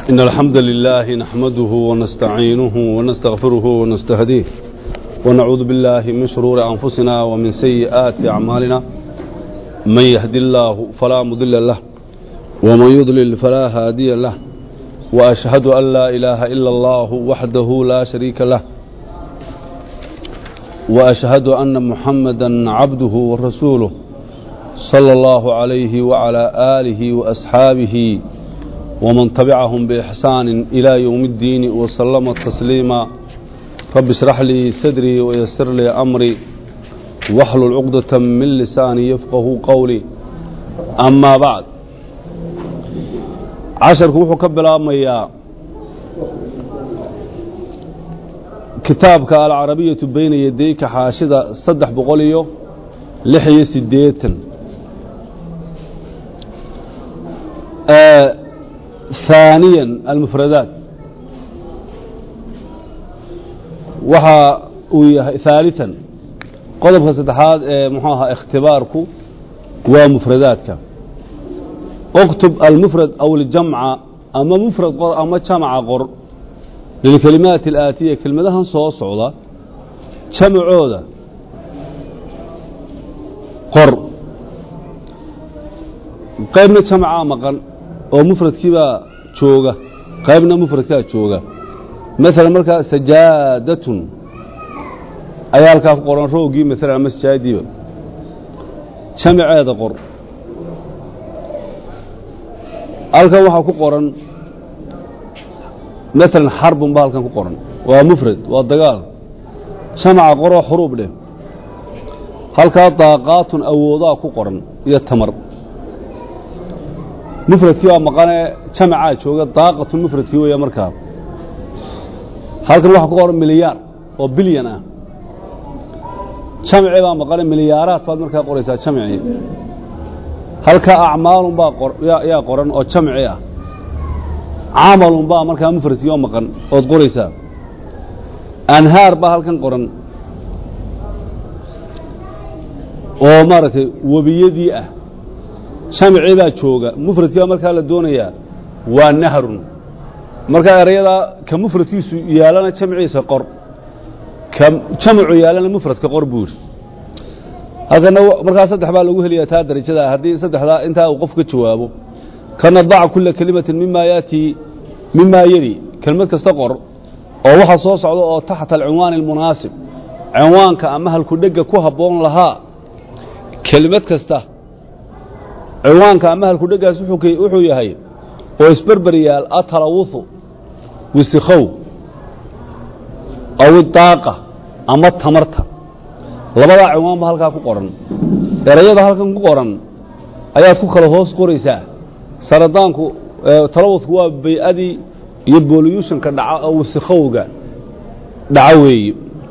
إن الحمد لله نحمده ونستعينه ونستغفره ونستهديه ونعوذ بالله من شرور أنفسنا ومن سيئات أعمالنا من يهدي الله فلا مضل له ومن يضلل فلا هادي له وأشهد أن لا إله إلا الله وحده لا شريك له وأشهد أن محمدا عبده ورسوله صلى الله عليه وعلى آله وأصحابه ومن تبعهم بإحسان إلى يوم الدين وسلم تسليما رب اشرح لي صدري ويسر لي أمري واحلل عقدة من لساني يفقه قولي أما بعد عشرك وحو كبلا ميا كتابك العربية بين يديك حاشدة صدح بقوليو لحي سديتن ثانيا المفردات ثالثا قضب صدحات محاها اختبارك ومفرداتك اكتب المفرد او الجمع اما مفرد قر اما جمع قر للكلمات الآتية كلمتها صوص صعودة جمعوده قر قيبنا جمعا مقن oo mufradkiiba jooga qaybna mufradka jooga mesela marka sajaadatun ayaalka ku qoran roogii mesela masjaadiyo jamaceeda qor halka waxa ku qoran mesela harbun baalkan ku qoran waa mufrad waa dagaal jamaca qoro xuruub leh halka daaqaatun awooda ku qoran iyo tamar مفردكي waa maqane jamaca jooga daaqatu mufradkii weeyaa markaa halkan waxa ku qoran milyaar oo bilyan ah jamaci baa maqane milyaaraad baad markaa qoraysaa jamaci halka acmaalun baa qoran oo jamaci ah amalun baa markaa mufradkii oo maqan oo qoraysaa anhaar baa halkan qoran oo maaragtay wabiyadii ah jamci baa jooga mufradkiiba markaa la doonayaa waa nahrun markaa erayada ka mufradkiisu yaalana jamciisa qor ka jamcu yaalana mufradka qor buu yiri halkana markaa saddex baa lagu heliyaa taa darajada haddii saddexda intaa uu qof ka jawaabo kana dac kull kalimatin mimma yari kelmad kasta qor oo waxa soo socdo oo taxta al-cinwaan al-munaasib cinwaanka ama halku dhaga ku haboon lahaa kelmad kasta ciwaanka ama halku dhagaas wuxuu yahay oo isbarbariyaal atalawuhu wisikhow aw daaqa ama tamarta labada ciwaan ba halka ku qoran erayada halkan ku qoran ayaad ku kala hoos qoraysaa saradaanku talawuhu waa bay'adii iyo pollution ka dhaca oo wisikhowga dhaca weey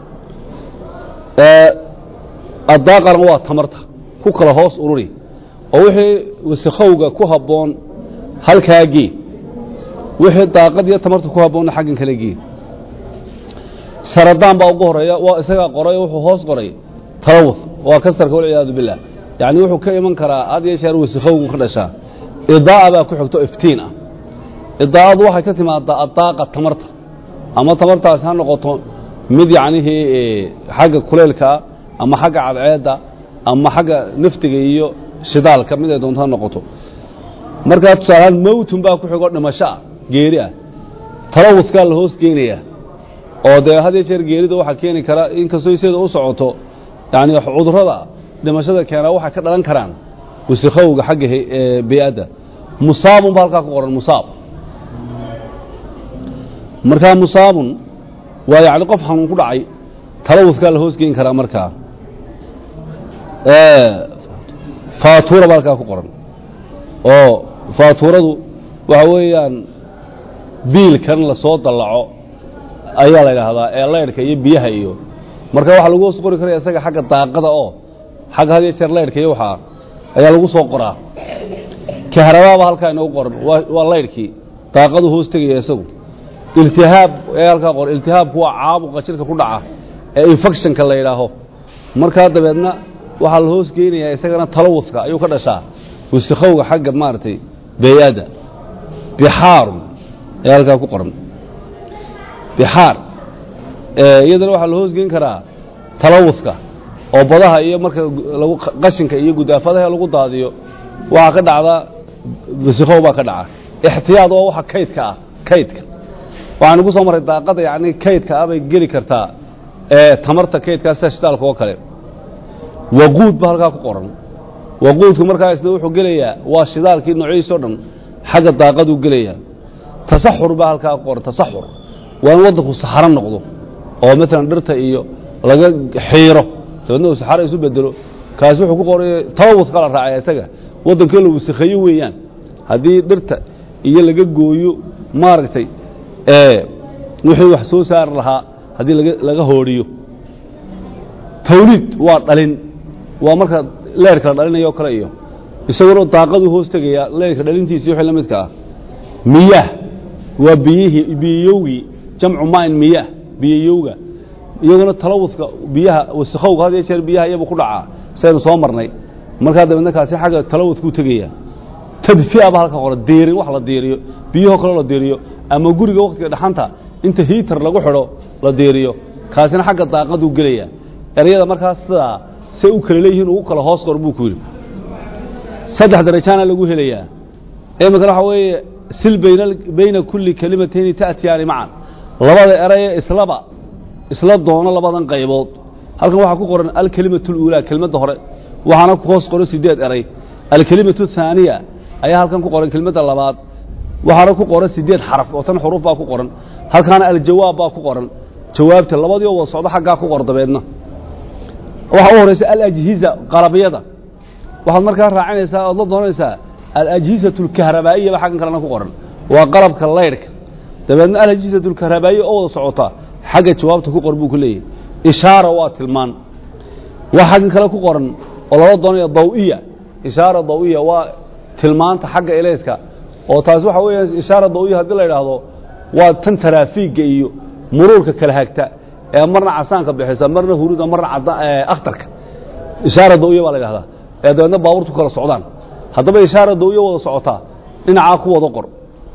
daaqana waa tamarta ku kala hoos ururi oo wixii wasikhowga ku haboon halkaagii wixii daaqad iyo tamarta ku haboon xaggan kale gii saradaan baa ugu horeeya waa isaga qoray wuxuu hoos qoray talawuth waa kastarka wal iyaadu billah yaani wuxuu ka iman karaa aad iyo sheer wasikhowgu ka dhashaa idaa baa ku xigto iftiin ah idaadu waxay ka timaadaa daaqa tamarta ama tamartaas ha noqoto mid yaanihi xagga kuleelka ama xagga cadceeda ama xagga naftiga iyo shidaalka mid ay doonto noqoto marka tusaalaan mawtun baa ku xigo dhimasho geeri ah talawuska la hoos geenaya oo de hadii jeer geerida waxa keeni kara in kastoo isada u socoto yaani cudurrada dhimashada keena waxa ka dhalan karaan wasikhowga xagga bi'ada musaabun baa halka ku qoran musaab marka musaabun waa yaani qof xanuun ku dhacay talawuska la hoos geen kara marka فاتورة بالكا كقرن أو فاتورة waxa weeyaan biil kan la soo dalaco ayaa la yiraahdaa leerka iyo biyaha iyo marka waxa lagu soo qori karaa isaga xagga daaqada oo xagga hadii sir leerka iyo waxa ayaa lagu soo qoraa kahrababa halka inoo qoran waa leerkii daaqadu hoos tagay isagu iltihaab halka qor iltihaabku waa caabuqa jirka ku dhaca ee infection ka la yiraahdo marka dabeedna waxa la hoos geenayaa isagana talawuska ayuu ka dhashaa wasikhowga xagga maartay bay'ada bixaar ayaa halkaa ku qoran bixaar iyadana waxaa la hoosgelin karaa talawuska oo badaha iyo marka lagu qashinka iyo gudaafadaha lagu daadiyo waxaa ka dhacda wasakhow baa ka dhaca ixtiyaad oo waxa kaydka ah kaydka waxaanu ku soo maray daaqada yacni kaydka ah bay geli kartaa tamarta kaydkaa sida shidaalka oo kale waquud ba halkaa ku qoran waquudku markaa isna wuxuu gelayaa waa shidaalkii noocyadiisoo dhan xagga daaqaduu gelayaa tasaxur baa halkaa ku qoran tasaxur waa in waddanku saxaro noqdo oo maalan dhirta iyo laga xiiro dabeedna uu saxaro isu bedelo kaasi wuxuu ku qoray talawuska la raacaya isaga waddankii la wasakheeyo weeyaan haddii dhirta iyo laga gooyo maaragtay wixii wax soo saari lahaa haddii laga hooriyo tawliid waa dhalin waa marka leerka la dhalinayo o kale iyo isaguna daaqadu hoos tegaya leerka dhalintiisa wixii la midka ah miyaah waa biyayowgii jamcu maain miyaah biyayowga iyaguna talawuska biyaha wasakhowga had iyo jeer biyaha iyabu ku dhacaa saynu soo marnay markaa dabeedna kaasi xagga talawuskuu tegaya tadfiya ba halka qoran diirin wax la diiriyo biyahoo kale la diiriyo ama guriga wakhtiga dhaxanta inta hiitar lagu xidho la diiriyo kaasina xagga daaqaduu gelaya erayada markaas sidaa say u kala leeyihiin ugu kala hoos qor buu ku yidhi saddex darajaana lagu helayaa iminkana waxaa weeye sil bayna kulli kelimatayni ta'tiyaani macan labada eraye isla doono labadan qaybood halkan waxaa ku qoran alkelimatu اluulaa kelmadda hore waxaana ku hoos qoran 8 eray alkelimatu الثaaniya ayaa halkan ku qoran kelmadda labaad waxaana ku qoran 8 xaraf oo tan xuruuf baa ku qoran halkaana aljawaab baa ku qoran jawaabta labadii oo wada socdo xaggaa ku qor dabeedna waxa u horeysa alajhiza qalabyada waxaad markaa raacinaysaa ood la doonaysaa alajhizatu اlkahrabaa'iya ba xaggan kalena ku qoran waa qalabka laydhka dabeedna alajhizatu اlkahrabaa'iya oo wada socota xagga jawaabta ku qor buu ku leeyahay ishaara waa tilmaan waa xaggan kale ku qoran oo lala doonaya dawiya ishaara dawiya waa tilmaanta xagga ilayska oo taas waxa weeyaan ishaara dawiya haddii la yidhaahdo waa tan taraafiigga iyo muruurka kala hagta ee marna casaanka bixisa marna huruuda marna akhtarka ishaara dawiya baa la yidhahdaa ee dabeedna baabuurtu kala socdaan haddaba ishaara dawiya wada socotaa dhinacaa ku wada qor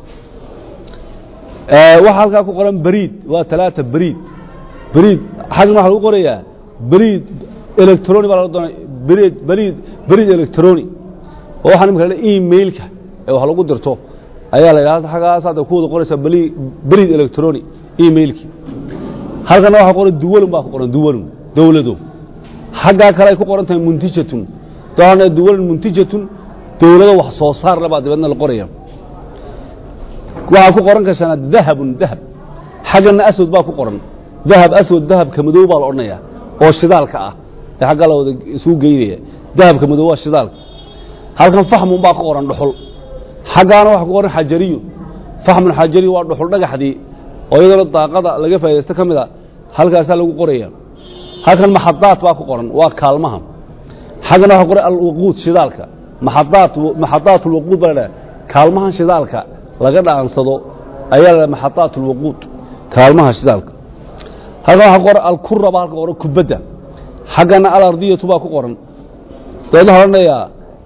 waxaa halkaa ku qoran bariid waa 3 bariid xaggan waxaa lagu qorayaa bariid electroni baa laga doonay bariid electroni oo waxaa nimka la emailka ee wax lagu dirto ayaa la yidhahda xaggaas hadda ku wada qoraysaa bariid electroni emailki halkana waxaa qoran duwalun baa ku qoran duwalun dowlado xaggaa kale ay ku qoran tahay muntijatun daana duwalun muntijatun dowlado wax soo saar leh baa dabeedna la qoraya waxaa ku qoran kashana dahabun dahab xaggana aswad baa ku qoran dahab aswad dahabka madow baa la odhanayaa oo shidaalka ah ee xaggaa la wada isugu geynaya dahabka madow waa shidaalka halkan faxmun baa ku qoran dhuxul xaggaana waxaa ku qoran xajariyun faxmun xajariyu waa dhuxul dhagaxdii oo iyadana daaqada laga faa'idaysto ka mid a halkaasaa lagu qoraya halkan maxadaat baa ku qoran waa kaalmaha xaggana waxaa qoran alwaquud shidaalka maxadaat alwaquud baa la dhaha kaalmahan shidaalka laga dhaansado ayaa la maxadaat alwaquud kaalmaha shidaalka halkan waxaa qoran alkura baa halka qoran kubadda xaggana alardiyatu baa ku qoran dabeedna waxaa odhanayaa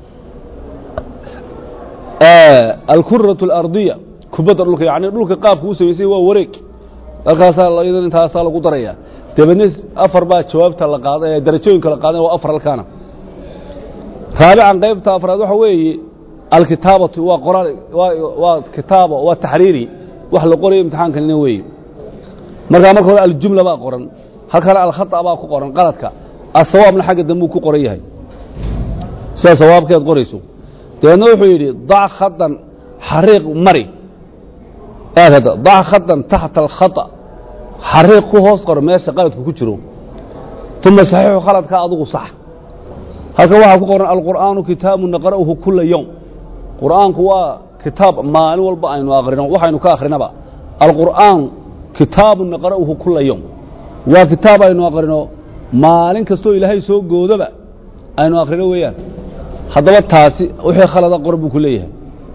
alkuratu alardiya kubadda dhulka yacni dhulka qaabka u samaysay waa wareeg halkaasaa iyadana intaasaa lagu daraya dabeedna 4 baa jawaabta la qaaday darajooyinka la qaaday waa 4 halkaana raabican qaybta afraad waxa weeye alkitaabatu waa qoraal waa kitaabo waa taxriiri wax la qorayo imtixaankanina weeye marka hore aljumla baa qoran halkana alkhata baa ku qoran qaladka asawaabna xagga dambe ku qoran yahay sida sawaabkeed qorayso dabeedna wuxuu yidhi dac khadan xariiq mari aagada dac khadan taxta alkhata xariiq ku hoos qor meesha qaladku ku jiro uma saxiixu khaladka adigu sax halkan waxaa ku qoran alqur'aanu kitaabu naqra'uhu kula yowm qur'aanku waa kitaab maalin walba aynu akhrino waxaynu ka akhrinaba alqur'aan kitaabu naqra'uhu kula yowm waa kitaab aynu akhrino maalin kastoo ilaahay soo goodaba aynu akhrino weeyaan haddaba taasi wixii khalada qor buu ku leeyahay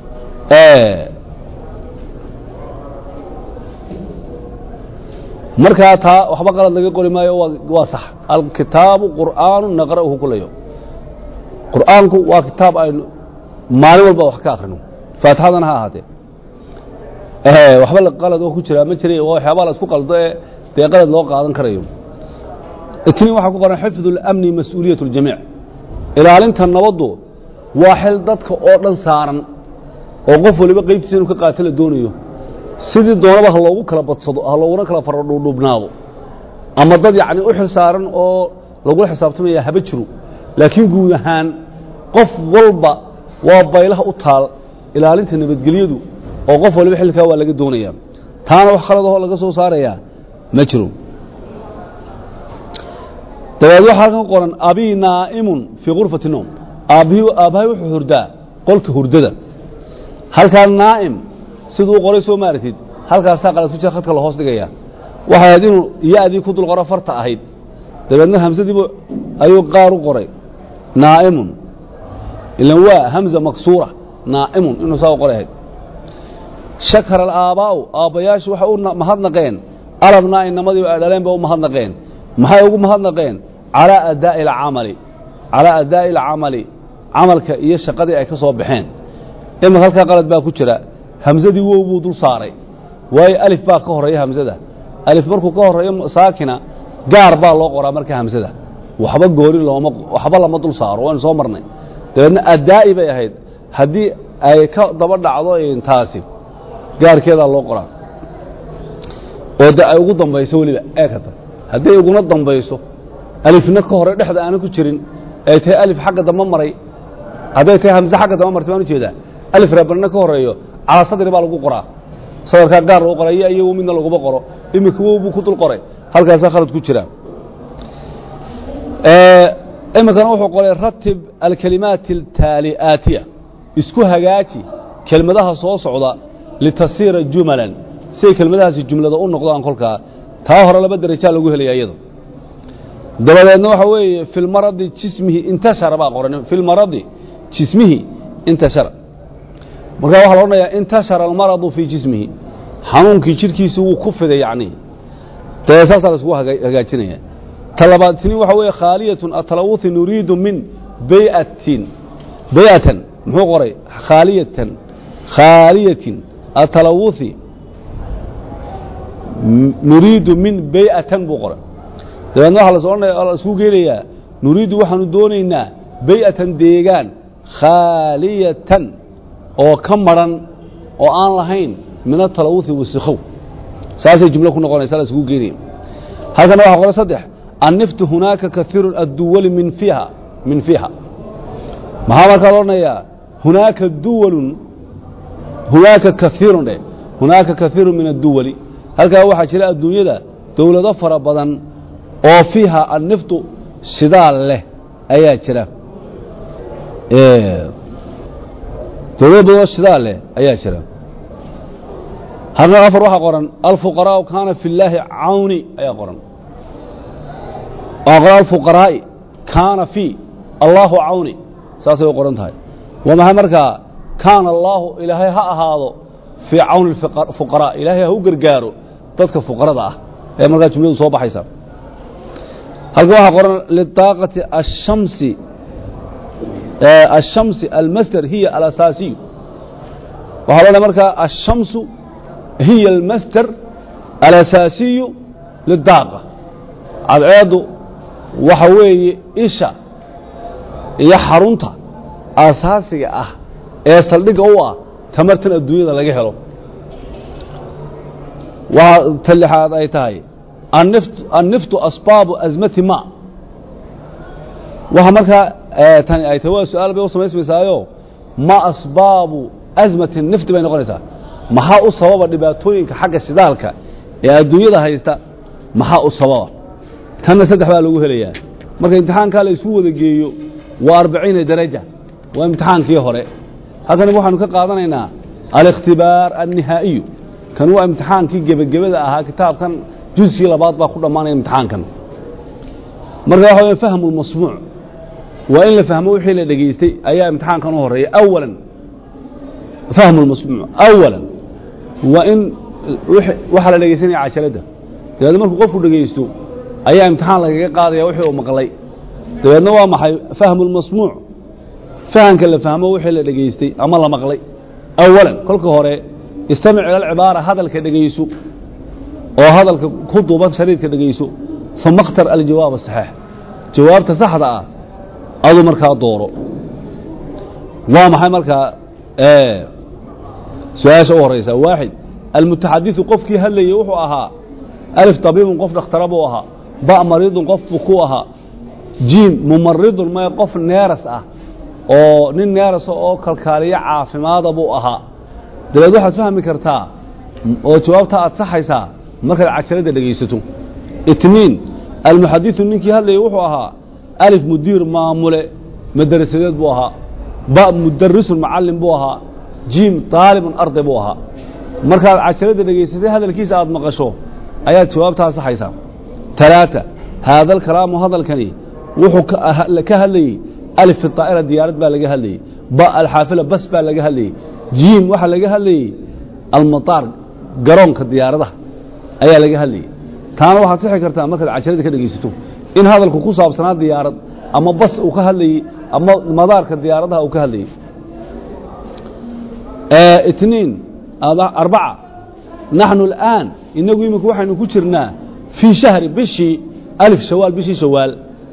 markaa taa waxba qalad laga qori maayo waa sax alkitaabu qur'aanu naqra'uhu kula yowm qur'aanku waa kitaab aynu maalin walba wax ka akhrino faatixadana ha ahaatee waxba la qalad oo ku jira ma jiray oo waxyaabo la isku qaldo ee qalad loo qaadan karayo itni waxa ku qoran xifdu al-amni mas'uuliyatu al-jami' ilaalinta nabadu waa xil dadka oo dhan saaran oo qof waliba qaybtiisa inuu ka qaato la doonayo sidii doonaba loogu kala badsado looguna kala faradhuubnaado ama dad yaani u xil saaran oo lagu xisaabtamaya haba jiro laakiin guud ahaan qof walba waa baylaha u taal ilaalinta nabadgelyadu oo qof waliba xilka waa laga doonaya taana wax khalad oo laga soo saaraya ma jiro dabaad waxa ka qoran abi naa'imun fi ghurfati nawm aabay wuxuu hurdaa qolka hurdada halka naa'im sidoo qoray soo maaratid halkaas qalad ku jira khadka la hoos dhigaya waxa aad inuu yaadi ku dul qoro farta ahayd dabeedna hamsadii ayuu qaar u qoray naa'imun ilan waa hamza maksura naa'imun inuu soo qoray shakara al-aabaa aabayaashu waxa uu mahadnaqeen alabna inamadii dhaleen ba u mahadnaqeen maxay ugu mahadnaqeen ala adaa'i al-amali amalka iyo shaqadii ay ka soo baxeen ima halka qalad baa ku jira hamzadii wuu buu dul saaray way alif baa ka horeeya hamzada alif markuu ka horeeyo saakina gaar baa loo qoraa marka hamzada waxba goori looma waxba lama dul saaro waan soo marnay dabeedna adaa'i bay ahayd hadii ay ka daba dhacdo intaasi gaarkeeda loo qoraa oo ay ugu dambayso waliba eekata hadii ugu dambayso alifna ka hore dhexda aan ku jirin ay tahay alif xagga damba maray hadii tahay hamza xagga damba martay aan u jeedaa alif rabbana ka horeeyo ala sadri baa lagu qoraa sadarka gaar loo qoray ayagu midna lagu qoro imika wuu ku dul qoray halkaas khalad ku jira imika wuxuu qoray ratib al-kalimaat al-tali'atiya isku hagaaji kelmadaha soo socda litasira jumalan si kelmadahaasi jumlada u noqdaan kolka taa hore laba darajo lagu helay iyada dabadeedna waxa weeye fil maradi jismihi intashara baa qoran fil maradi jismihi intashara marka waxa la oranayaa intashara al-maradu fi jismihi xanuunkii jirkiisa uu ku fiday yaani taasaasaa la isku hagaajinaya talabaadtini waxa weeye khaaliyatun atalawuth nuriidu min bay'atan muxuu qoray khaaliyatin atalawuth nuriidu min bay'atan buu qoray dabeedna waxa la soo oranayaa la isku geelayaa nuriidu waxaanu doonaynaa bay'atan deegaan khaaliyatan oo ka maran oo aan lahayn min atalawuth wasikhow saasay jumla ku noqonaysaa la isku geelay halkan waxa qoray saddex anniftu hunaaka kathiru ad-duwal min fiha maxaa markaa la oranayaa hunaaka duwalun hunaaka kathirun hunaaka kathiru min ad-duwali halkaa waxaa jira adduunyada dawlado fara badan oo fiiha anniftu shidaal leh ayaa jira dawlado badan shidaal leh ayaa jira halkan afar waxaa qoran alfuqaraa'u kaana fi llaahi cawni ayaa qoran alfuqaraa'i kaana fi allaahu cawni saasay u qoran tahay waa maxay markaa kaana allaahu ilaahay ha ahaado fii cawni fuqaraa ilaahay ha u gargaaro dadka fuqarada ah ee markaa jumladu soo baxaysa halkan waxaa qoran lidaaqati ashamsi almasdar hiya alasaasiyu waxaa loo markaa ashamsu hiya almasdar alasaasiyu lidaaqa cadceedu waxa weeye isha iyo xarunta asaasiga ah ee saldhigga u ah tamartan adduunyada laga helo waa talixaad ay tahay anniftu asbaabu azmati ma waxa markaa tani ay tahay waa su'aal bay u samaysmaysaayo ma asbaabu azmati nifti bay noqonaysaa maxaa u sababa dhibaatooyinka xagga shidaalka ee adduunyada haysta maxaa u sababa tanna saddex baa lagu helayaa marka imtixaankaa la isu wada geeyo waa 40 daraja waa imtixaankii hore halkan waxaanu ka qaadanaynaa al-ikhtibaar an-nihaa'i kan waa imtixaankii gebagabada ahaa kitaabkan juzkii labaad baa ku dhamaanaya imtixaankan marka waxa weeye fahmu masmuuc waa in la fahmo wixii la dhageystay ayaa imtixaankan u horeeyay awalan fahmu masmuuc awalan waa in waxa la dhageysanaya casharada dabeedna markuu qofku dhageysto ayaa imtixaan lagaga qaadaya wixii uu maqlay dabeedna waa maxay fahmu masmuuc fahanka la fahmo wixii la dhageystay ama la maqlay awalan kolka hore استمع إلى العبارة هذا الكدقيسو وهذا الخطوبة شريط كدقيسو ثم اختر الجواب الصحيح جواب تصحى أضو مركا دوره وما حي مركا سؤال أوريسا واحد المتحدث قفكي هل يوحو أها ألف طبيب قف اختربوا أها باء مريض قف بكوها جيم ممرض ما يقف نيرس oo nin neeras oo kalkaaliye caafimaad buu ahaa dawlad waxaad fahmi kartaa oo jawaabta aad saxaysaa markaad cajalada dhageysato itniin almuhaddith ninkii hadlay wuxuu ahaa alif mudiir maamule madrasadeed buu ahaa ba mudarris macallim buu ahaa jim talib arday buu ahaa markaad cajalada dhageysatay hadalkiisa aad maqasho ayaad jawaabta saxaysaa ثلاثة هذا الكلام وهذا الكني wuxuu ka hadlay ألف في الطائرة ديارات بقى لقاها لي باء الحافلة بس بقى لقاها لي جيم واحد لقاها لي المطار قرون كالديارة ده أيها لقاها لي كان واحد صحي كرتان مركز عشرة كده قيستو إن هذا الكوكوس بسنات ديارات أما بس وكها لي أما مدار كالديارة ده وكها لي اثنين أربعة نحن الآن إنه يمك واحد نكوشرنا في شهر بشي ألف شوال بشي شوال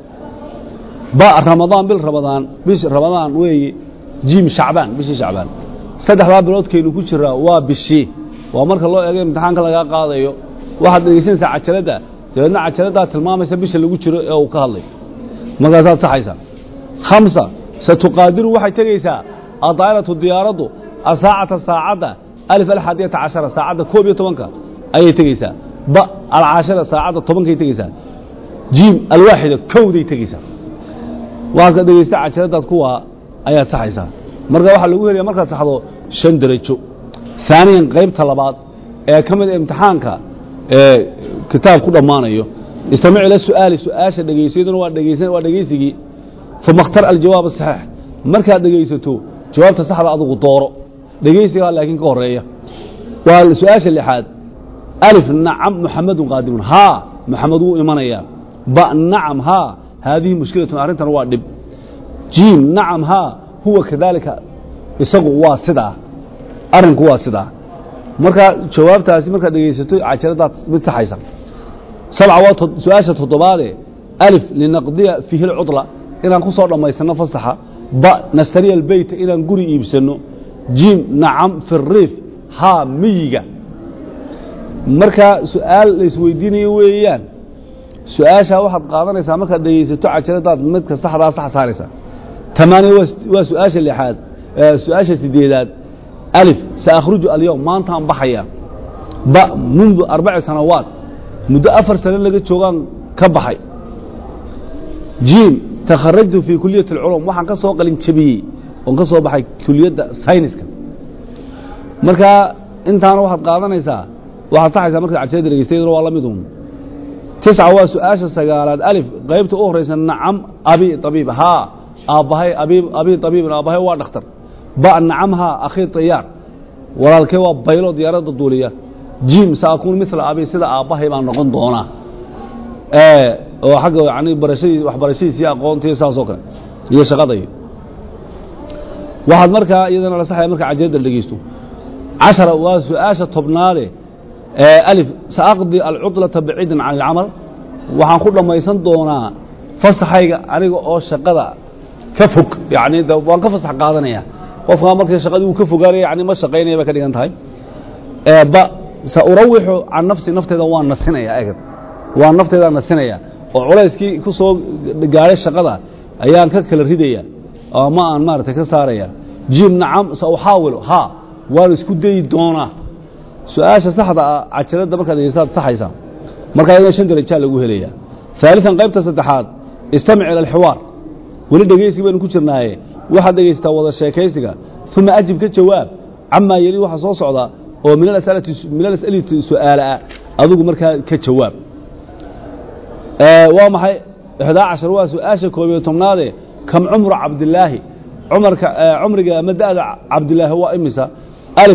باء رمضان بالرمضان بش رمضان وي جيم شعبان بشي شعبان صدح بابلود كينو كجرا وا بشي ومرka loo eegay imtixaanka laga qaadayo waxaad dhageysanaysaa cajalada dadna cajalada tilmaamaysa bisha lagu jiro ee uu ka hadlay markaas saxaysa khamsa satqadiru waxay tagaysaa adayratu diyaaradu asaacata saacada alif alhadiyata 10 saacada 12 ayay tagaysaa ba al-10 saacada 10 kay tagaysaa jim al-wahida kowday tagaysaa waxa dhageysta cajaladaas kuwa ayaa saxaysa marka waxa lagu heliyaa marka saxdo 5 darajo ثانيا qaybta labaad ee kamid imtixaanka kitaab ku dhamaanayo استمع الى السؤال سؤاشا dhageysadana waa dhageysigi ثم اختر الجواب الصحيح marka dhageysato jawaabta saxda adigu dooro dhageysiga laakiin ka horeeya waa su'aasha lixaad alif nacam محمد قادم ها محمد wuu imanaya ba nacam ha هذه مشكلة أرنتنا وادب جيم نعم ها هو كذلك يسقوا واسدة أرنك واسدة مركا جواب تاسي مركا دقيستو عشرات متحيسا 7 سؤال تطبالي ألف لنقضي فيه العطلة إلى نقصر لما يسنى فصحة با نستري البيت إلى نقري يبسنو جيم نعم في الريف ها ميجا مركا سؤال لسويديني ويان سؤاشا واحد قادنaysa marka dhageysato cajaladaad midka saxda sax saaraysa 8 waa su'aasha lixaad su'aasha sideedaad alif saakhruju al-yawm maanta aan baxaya ba منذ 4 سنوات muddo 4 sano laga joogan ka baxay jim takharrajtu fi kulliyat al-ulum waxaan ka soo qalin jabiyay oo ka soo baxay kulliyada sayniska marka intaan waxaad qaadanaysaa waxaad saxaysaa marka cajalada dhageystay waa la mid 9 وسؤال سجالات ألف قيبت أخرى نعم أبي طبيب ها أبهي أبي طبيب أبهي ودكتور باء نعمها أخي طيار ولا الكوا بيلو ديارة الدولية جيم سأكون مثل أبي سيد أبهي ما نقول دونا وحق يعني برشيد سياق قونتي ساسوكا هي شغادي واحد مركا إذا أنا صحيح مركا عجيد اللي جيستو 10 وسؤال طبنالي ألف سأقضي العطلة بعيدا عن العمل وحان كل ما يسندونا فصحيga aniga oo shaqada ka fog yaani waan ka fasax qaadanaya qofka markay shaqadu uu ka fogaanay yaani ma shaqeynaya ba ka dhigan tahay ba sa urawihu an nafsi nafteeda waan nasinaya eegad waan nafteeda nasinaya oo culayskii ku soo gaaray shaqada ayaan ka kala ridaya oo ma aan maartay ka saaraya jim nacam sa uxaawilo ha waan isku day doona سؤال صحدا عشرة مركز يساد صحيح مركز يشند الرجال لجوه ليا ثالثا قيبت صدحات استمع إلى الحوار ولد جيسي بين كشرناه واحد جيسي توضى الشيكيسك ثم أجب كجواب عما يلي واحد صوص عضا ومن الأسئلة سؤال أذوق مركز كجواب ومحي 11 سؤال شكوى تمناده كم عمر عبد الله عمرك مدى عبد الله هو إمسا ألف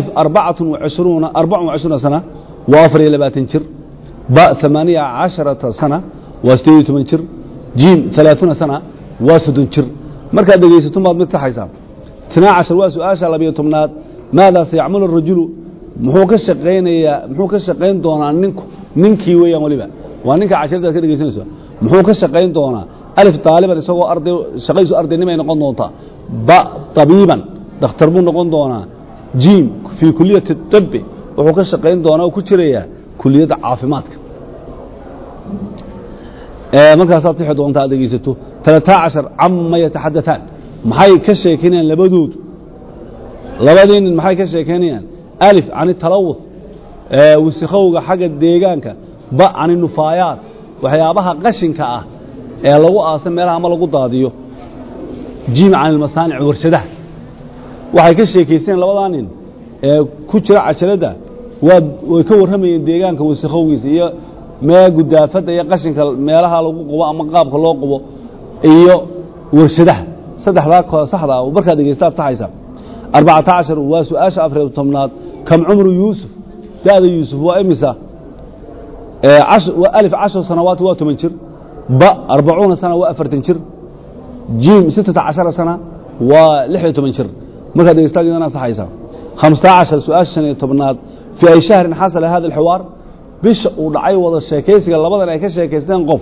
24 سنة وافر إلى باتنشر باء 18 سنة واستيت منشر جيم 30 سنة واسدنشر مركز دقيستم بعض متحيسا 12 وسؤال لبيتمناد ماذا سيعمل الرجل muxuu ka shaqayn doonaa ninkii weeyaan waliba waa ninka casharada ka dhageysanayso muxuu ka shaqayn doonaa alif taaliban isagoo arday shaqaysu ardaynimo ay noqon doontaa ba tabiiban dhakhtar buu noqon doonaa jiim fi kulliyati tibbi wuxuu ka shaqayn doonaa oo ku jiraya kulliyadda caafimaadka markaasaad tixi doontaa aad dhegeysato 13 cama yataxadaثaan maxay ka sheekeynayaan labadii nin maxay ka sheekeynayaan alif can talawuth wasikhowga xagga deegaanka ba can nufaayaat waxyaabaha qashinka ah ee lagu aasan meelaha ama lagu daadiyo jiim can almasaanic warshadaha waxay ka sheekaysteen labadaa nin ee ku jira cajalada way ka warramayeen deegaanka wasikhowgiisa iyo gudaafada iyo qashinka meelaha lagu qubo ama qaabka loo qubo iyo warshadaha saddexdaa saxda ah markaad dhegeystaad saxaysa 14 waa su'aasha 14aad kam umru yusuf daada yusuf waa imisa alif 10 sanawaat waa 8 jir ba 40 sana waa 40 jir jiim 16 sana waa 16 jir markaad dhegeystaad idana saxaysa 15 su'aasha 15aad في أي شهر حصل هذا الحوار بش ودعي وضع الشيكيسي لبضن أي كشيكيسين قف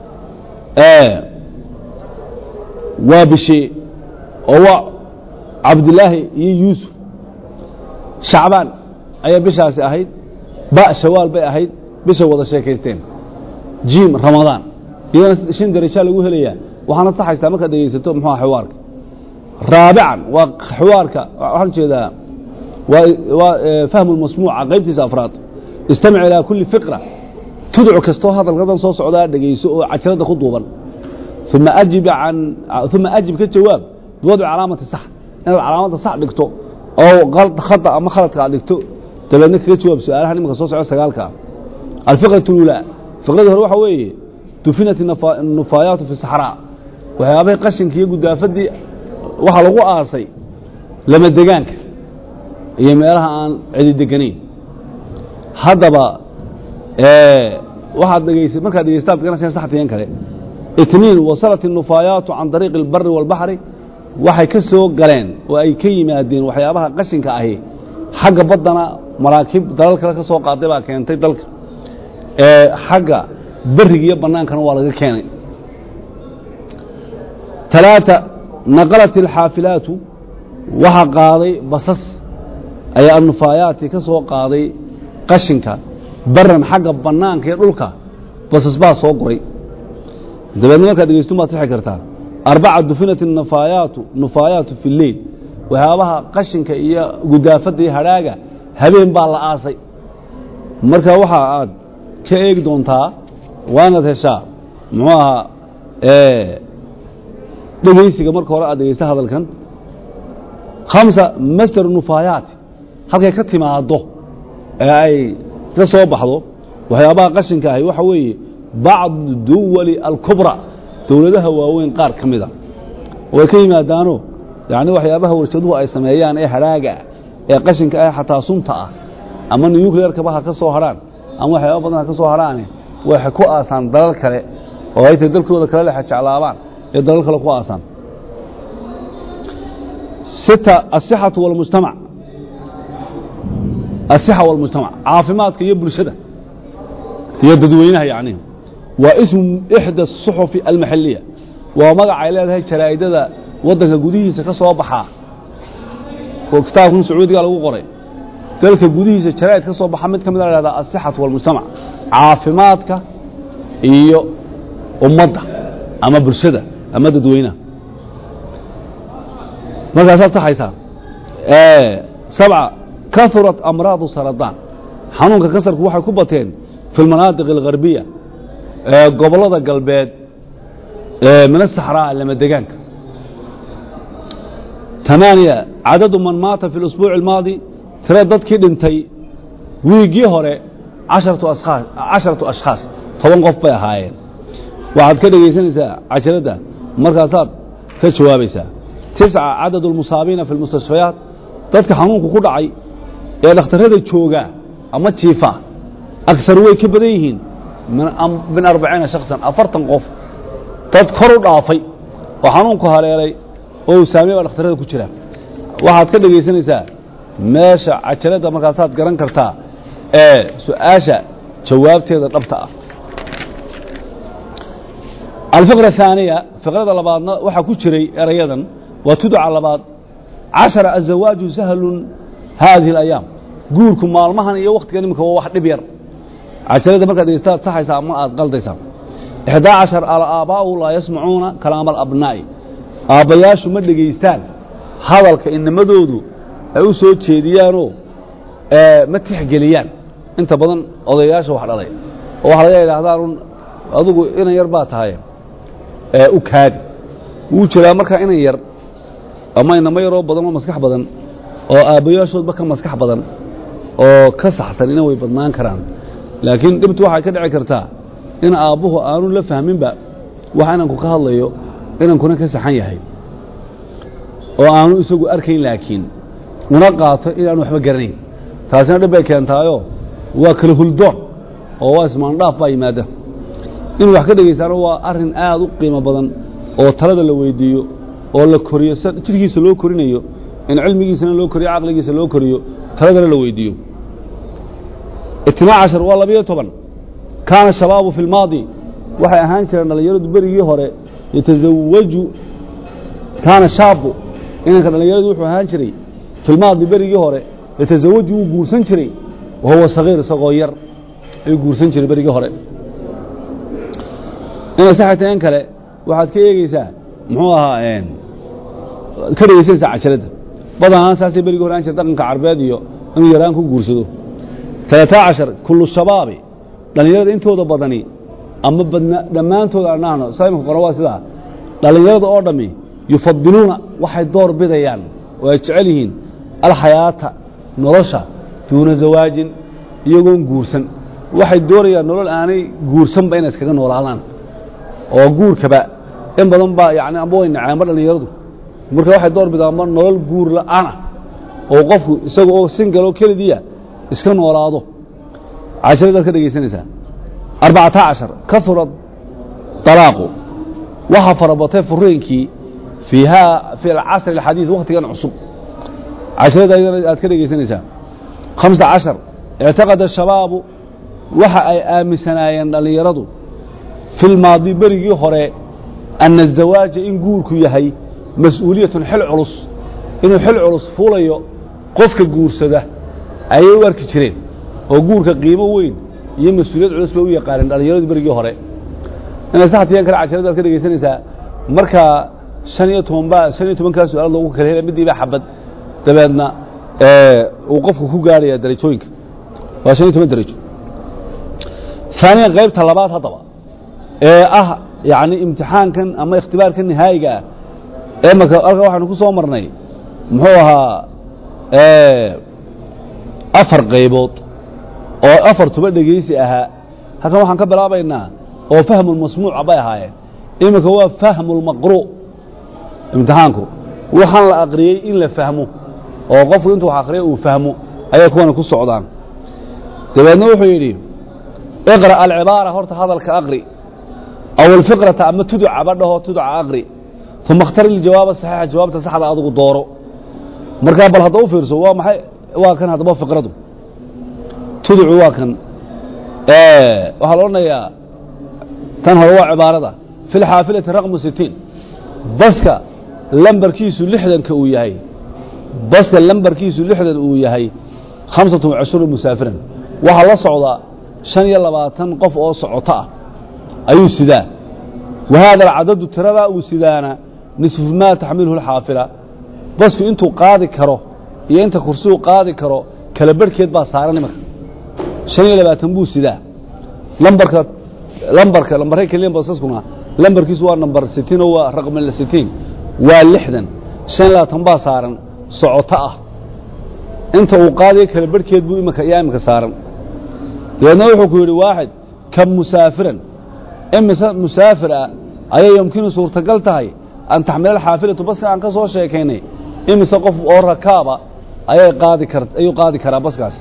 وبشي هو عبد الله يوسف شعبان أي بشاسي أهيد باء شوال باء أهيد بش وضع الشيكيسين جيم رمضان إذا شين دريشال يقول لي وحنا صح يستمك هذا يستوم محا حوارك رابعا وحوارك وحنا ذا وفهم المسموع قيبتي أفراد استمع إلى كل فقرة تدعو كستو هذا الغضن صوص عداء دقيسو عشرة خطوبا ثم أجب كالجواب بوضع علامة الصح يعني علامة الصح دكتو أو غلط خطأ أما خلط دكتو تبنيك كالجواب سؤال هني مخصوص على سقالك الفقرة الأولى فقرة الروح وي دفنت النفايات في الصحراء وهي أبي قشن كي يقول دافدي وحلقوا آسي لما الدقانك iyo meelaha aan cidi deganayn hadaba waxaad dhageysay markaad dhageystaad ganacsiga saxtiyan kale itniin wasalat an-nufayat an tariiq al-barr wal-bahr waxay ka soo galeen oo ay ka yimaadeen waxyaabaha qashinka ahi xagga badana maraakib dalal kale ka soo qaaday baa keentay dalka xagga bariga iyo banaankana waa laga keenay 3 naqalat al-hafilat waxa qaaday basas أي النفايات كسو قاضي قشنكا برن حق بنانك يدلك بس اصبح سو قري دبنا marka dhageysto ma tixi kartaa 4 دفنت النفايات في الليل وهابها قشنكا iyo gudaafadii haraaga habeen baa la aasay marka waxa aad ka eeg doontaa waana heshaa muxuu dhageysiga marka hore aad dhageysto hadalkan 5 مصدر النفايات halkay ka timaado ay ka soo baxdo waxyaabaha qashinka ah waxa weeye baad duwali al-kubra dawladaha waaweyn qaar kamida way ka yimaadaano yaani waxyaabaha warshaduhu ay sameeyaan ee haraaga ee qashinka ah xataa sunta ah ama nuclear ka baha ka soo haraan ama waxyaabo badan ka soo haraan waxay ku aasan dalal kale oo ay dalkooda kale la xajalaabaan ee dalal kale ku aasan 6 الصحة والمجتمع الصحة والمجتمع عافمات كي برشدة هي ددوينها يعني واسم إحدى الصحف المحلية ومقع عائلات هاي شرائد هذا وضك قديه سكسوا بحا وكتابهم سعودي قالوا قري تلك قديه شرائد كسوا بحا مد كمدر هذا الصحة والمجتمع عافماتك إيو أمضة أما برشدة أما ددوينها ماذا صحيح 7 كثرت أمراض السرطان حنونك كسرك waxay ku bateen في المناطق الغربية gobolada galbeed من الصحراء لما deegaanka 8 عدد من مات في الأسبوع الماضي ترى dadkii dhintay wiigii hore 10 أشخاص 10 qof bay ahaayeen waxaad ka dhageysanaysaa cajalada markaasaad ka jawaabaysaa 9 عدد المصابين في المستشفيات dadka xanuunku ku dhacay ee dhakhtarada jooga ama jiifa aksar way ka badan yihiin min 40 shakhsan 40 qof dad kor u dhaafay oo xanuunku haleelay oo saameeyay dhakhtarada ku jira waxaad ka dhageysanaysaa meesha cajalada markaasaad garan kartaa su-aasha jawaabteeda dhabta ah الفقرة الثانية فقرة لبعضنا وحكو جري أريادا وتدعى لبعض 10 الزواج سهل هذه الأيام قولكم مع المهن إيه وقت كان هو واحد بير عشان هذا مركز يستاد صح يسام غلط يسام 11 الآباء لا يسمعون كلام الأبناء آبياش مدق يستان هذا إن مدودو أو صوت شديانو متح جليان أنت بدن أضياش واحد عليه هذارون أضو إن يربات هاي وكاد وجرا marka inay yar ama inama yaro badan oo maskax badan oo aabayaashood ba ka maskax badan oo ka saxsan inay way badnaan karaan laakiin dibtu waxa ka dhici kartaa in aabuhu aanu la fahmin ba waxa inanku ka hadlayo inankuna ka saxan yahay oo aanu isagu arkayn laakiin una qaato inaan waxba garanayn taasina dhib ay keentaayo waa kala huldoon oo waa ismaan dhaaf baa yimaada in wax ka dhageystaan waa arin aad u qiimo badan oo talada la weydiiyo oo la koriyo jirkiisa loo korinayo in cilmigiisana loo koriyo aqligiisa loo koriyo talada la weydiiyo 12 waa 12 kana shabaab fi الماضي waxay ahaan jireen dhalinyaradu barigii hore yatazawwaju kana shaabu inanka dhalinyaradu wuxuu ahaan jiray fi الماضي barigii hore yatazawwaju uu guursan jiray oo sagiir isagoo yar ay guursan jiray barigii hore ina saxateen kale waxaad ka eegaysaa muxuu ahaa ka dhageysanaysaa cajalada badanaa saasay berigi hore aan jirta dhaqanka carbeed iyo inuu yaraan ku guursado 13 kullu shabaabi dhalinyarada intooda badani ama badna dhammaantooda anaano saymka qora waa sidaa dhalinyarada oo dhami yufadiluuna waxay door bidayaan oo ay jecel yihiin alxayaata nolosha duuna zawaajin iyagoon guursan waxay doorayaan nolol aanay guursanba inay iskaga noolaadaan oo guurkaba in badan baa yaani amba way nacaamad dhalinyaradu marka waxay door bidaan nolol guur la'aan oo qofku isaga oo single oo kaliya iska noolaado casharada ka dhageysanaysa 14 kathura talaaqu waxa farabatay furiinkii fiha fi al-asr al-hadith waqtigan cusub casharada aad ka dhageysanaysa 15 اعتقد الشباب waxa ay aaminsanaayeen dhalinyaradu في الماضي بريغي هوري أن الزواج إن قوركو يهي مسؤولية حل علص إنه حل علص فوليو قفك قورس ده أي ورك جرين وقورك قيمة وين يهي مسؤولية علص بوية قارن الرجال بريغي هوري أنا ساعة ينكر عشرة ذلك كده يسنسا مركا سنيتهم من كان سؤال الله وكرهنا بدي بحبد تبعنا وقفك كو قاري دريتوينك وسنيتهم دريتو ثانيا غير طلبات هطبا يعني امتحان كان أما اختبار كان نهائي إما كأرجع واحد نقول صومرني محوها أفر غيبوت أو أفر تبدأ جيسي هكذا واحد كبر أبينا أو فهم المسموع أبايا هاي إما كهو فهم المقروء امتحانكم وحن الأقري إلا فهمه أو قفوا أنتوا حقريه وفهموا أيكون كل صعدان تبى نروح يري اقرأ العبارة هرت هذا الكأقري أو الفقرة أما تدعى بعده تدعى أقري ثم اختار الجواب الصحيح جواب تصح على أضغط دوره مركب الهضوء فرسه وكان هذا ما فقرته تدعو وكان وحلونا يا تنهى هو عبارة في الحافلة رقم 60 بسك لمبر كيسو لحدا كوياهي بسك لمبر كيسو لحدا كوياهي 25 مسافرا وحل صعدا 25 قف أو صعطاء أي سدان وهذا العدد ترى وسدانا نصف ما تحمله الحافلة بس أنتوا قاضي كرو يا أنت كرسو قاضي كرو كلبرك يتبع صارني مك شنو اللي بتنبو سدان لمبرك كلين بصصكم لمبرك يسوى نمبر 60 هو رقم 60 واللحدا شن لا تنبع صارن صعطاء أنت وقاضي كلبرك يتبو مك أيامك صارن لأنه يقول واحد كم مسافرا إما مسافر أي يمكن صورة قلتها أن تحمل الحافلة بس عن كسر شيء كيني إما سقف أو ركابة أي قاضي كرا بس قاس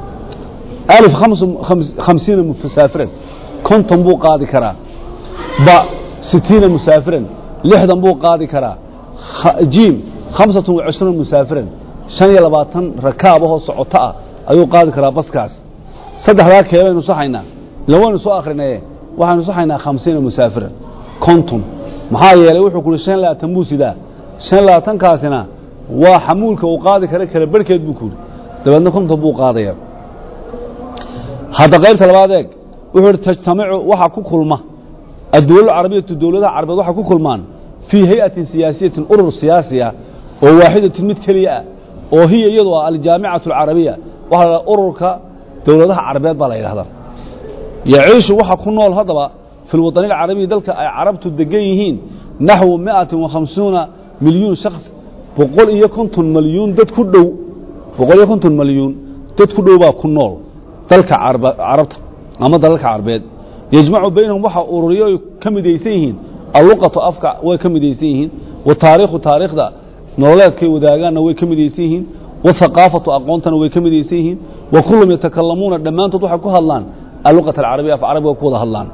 1050 مسافرا كنتم بو قاضي كرا با 60 مسافرا لحدا بو قاضي كرا جيم 25 مسافرا 25 rakaab oo socoto ah ayuu qaadi karaa baskaas saddexdaa keebaynu saxaynaa lawaynu soo akhrinay waxaanu saxaynaa 50 musaafir konton maxaa yeelay wuxuu ku 25 buu sidaa 25 kaasina waa xamuulka uu qaadi kara barkeed buu ku dabadna konton buu qaadaya هذا قيمة البعض وهو تجتمع وحكو كل ما الدول العربية الدولة العربية وحكو كل ما في هيئة سياسية أرر سياسية وواحدة متكلية وهي يضوى الجامعة العربية وهذا أررك دولة العربية بالله هذا يعيش وحكو نول هذا في الوطن العربي ذلك عربت الدقيهين نحو 150 مليون شخص بقول إيه كنتم مليون دت كله بقول إيه كنتم مليون دت كله باكو نول ذلك عربت أما ذلك عربيد يجمع بينهم وحا أوروريو كم ديسيهن اللغة أفكع وكم ديسيهن والتاريخ ذا نولاد كي وداغان وكم ديسيهن والثقافة أقونتنا وكم ديسيهن وكلهم يتكلمون لما أنت تضحكوا هاللان اللغة العربية في عربي وكوضا هاللان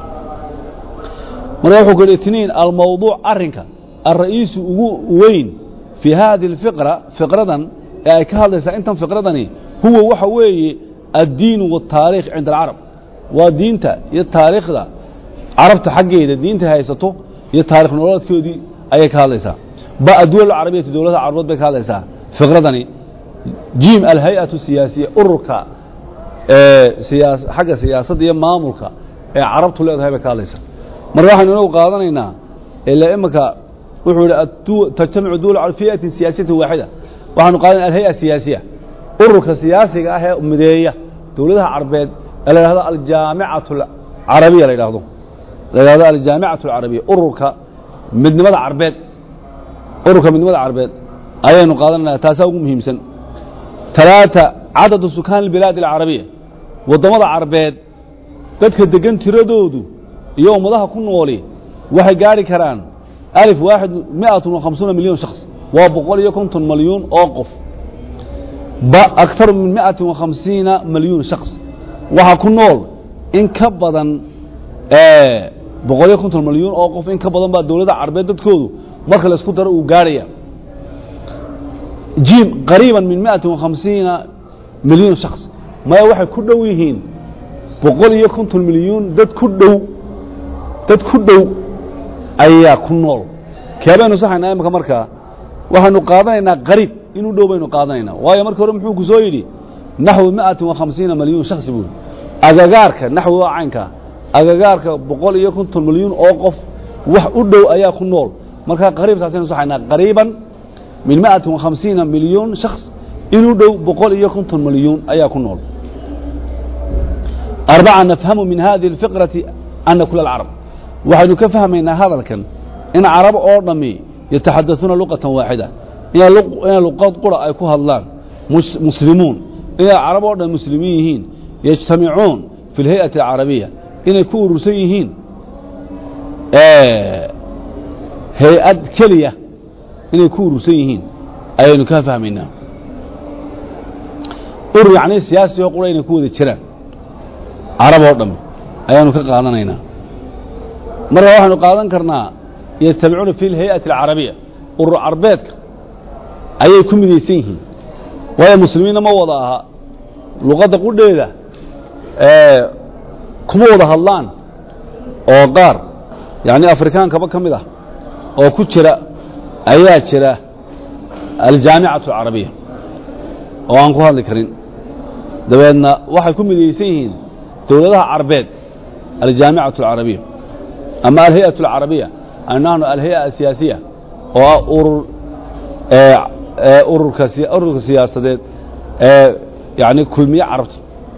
مريحوا قل الاثنين الموضوع أرنك الرئيس وين في هذه الفقرة فقرة كهذا أنتم فقرة هو وحوي الدين والتاريخ عند العرب ودينته التاريخ ذا عربت حقه دينته هيسته التاريخ نولد كودي أي كهاليسا بقى الدول العربية الدولة العربية بكهاليسا فقردني جيم الهيئة السياسية أركا سياسة حاجة سياسة دي ماموركا عربت له هذا بكهاليسا مرة واحد نقول قاضينا إلا إمك وحول تجتمع الدول على فئة سياسية واحدة وحن قاضينا الهيئة السياسية أركا سياسية هي أمدية دولة عربية هذا الجامعة العربية هذا الجامعة العربية أركا من ماذا عربية أركا من ماذا عربية أي نقاضنا تساوي مهم سن 3 عدد سكان البلاد العربية والضماد عربية تذكر دقن تردودو يوم ذا كن ولي واحد جاري كران 150 مليون شخص وبقول يكون مليون أوقف أكثر من 150 مليون شخص وهكون نول إن كبضا بقول يكون مليون أوقف إن كبضا بعد دولة عربية تكودو مركز سكوتر وغاريا جيم قريبا من 150 مليون شخص ما واحد كله ويهين بقول يكون المليون دت كله أيا كنول كابين صح إن أيام كمركا وهنقاضينا قريب إنه دوبين قاضينا ويا مركا رمحوك زويدي نحو 150 مليون شخص يقول أجاجارك نحو عينك أجاجارك بقول يكون مليون أوقف وحدو أيا كنول مركا قريب ساسين صح إن قريبا من 150 مليون شخص إنه دو بقول يكون مليون أيا كنول 4 نفهم من هذه الفقرة أن كل العرب وحين كفهمنا هذا الكلام إن عرب أوردمي يتحدثون لغة واحدة إن لغات قرى أيكوها الله مسلمون إن عرب أوردم مسلميين يجتمعون في الهيئة العربية إن يكونوا روسيين هيئة كلية إن يكونوا روسيين أي نكفهمنا أر يعني السياسي يقول إن يكون الشرع عرب أوردم أي نكقاضنا مرة واحد قاضن كرنا يتبعون في الهيئة العربية والعربيتك أي كم يسيه ويا مسلمين ما وضعها لغة قول ده كم وضعها اللان أو قار يعني أفريكان كم ده أو كتشرة أيات شرة الجامعة العربية أو أنكو هذا الكرين ده واحد كم يسيه دولتها عربيت الجامعة العربية أما الهيئة العربية أنه الهيئة السياسية أرك سياسة يعني كل مية عرفت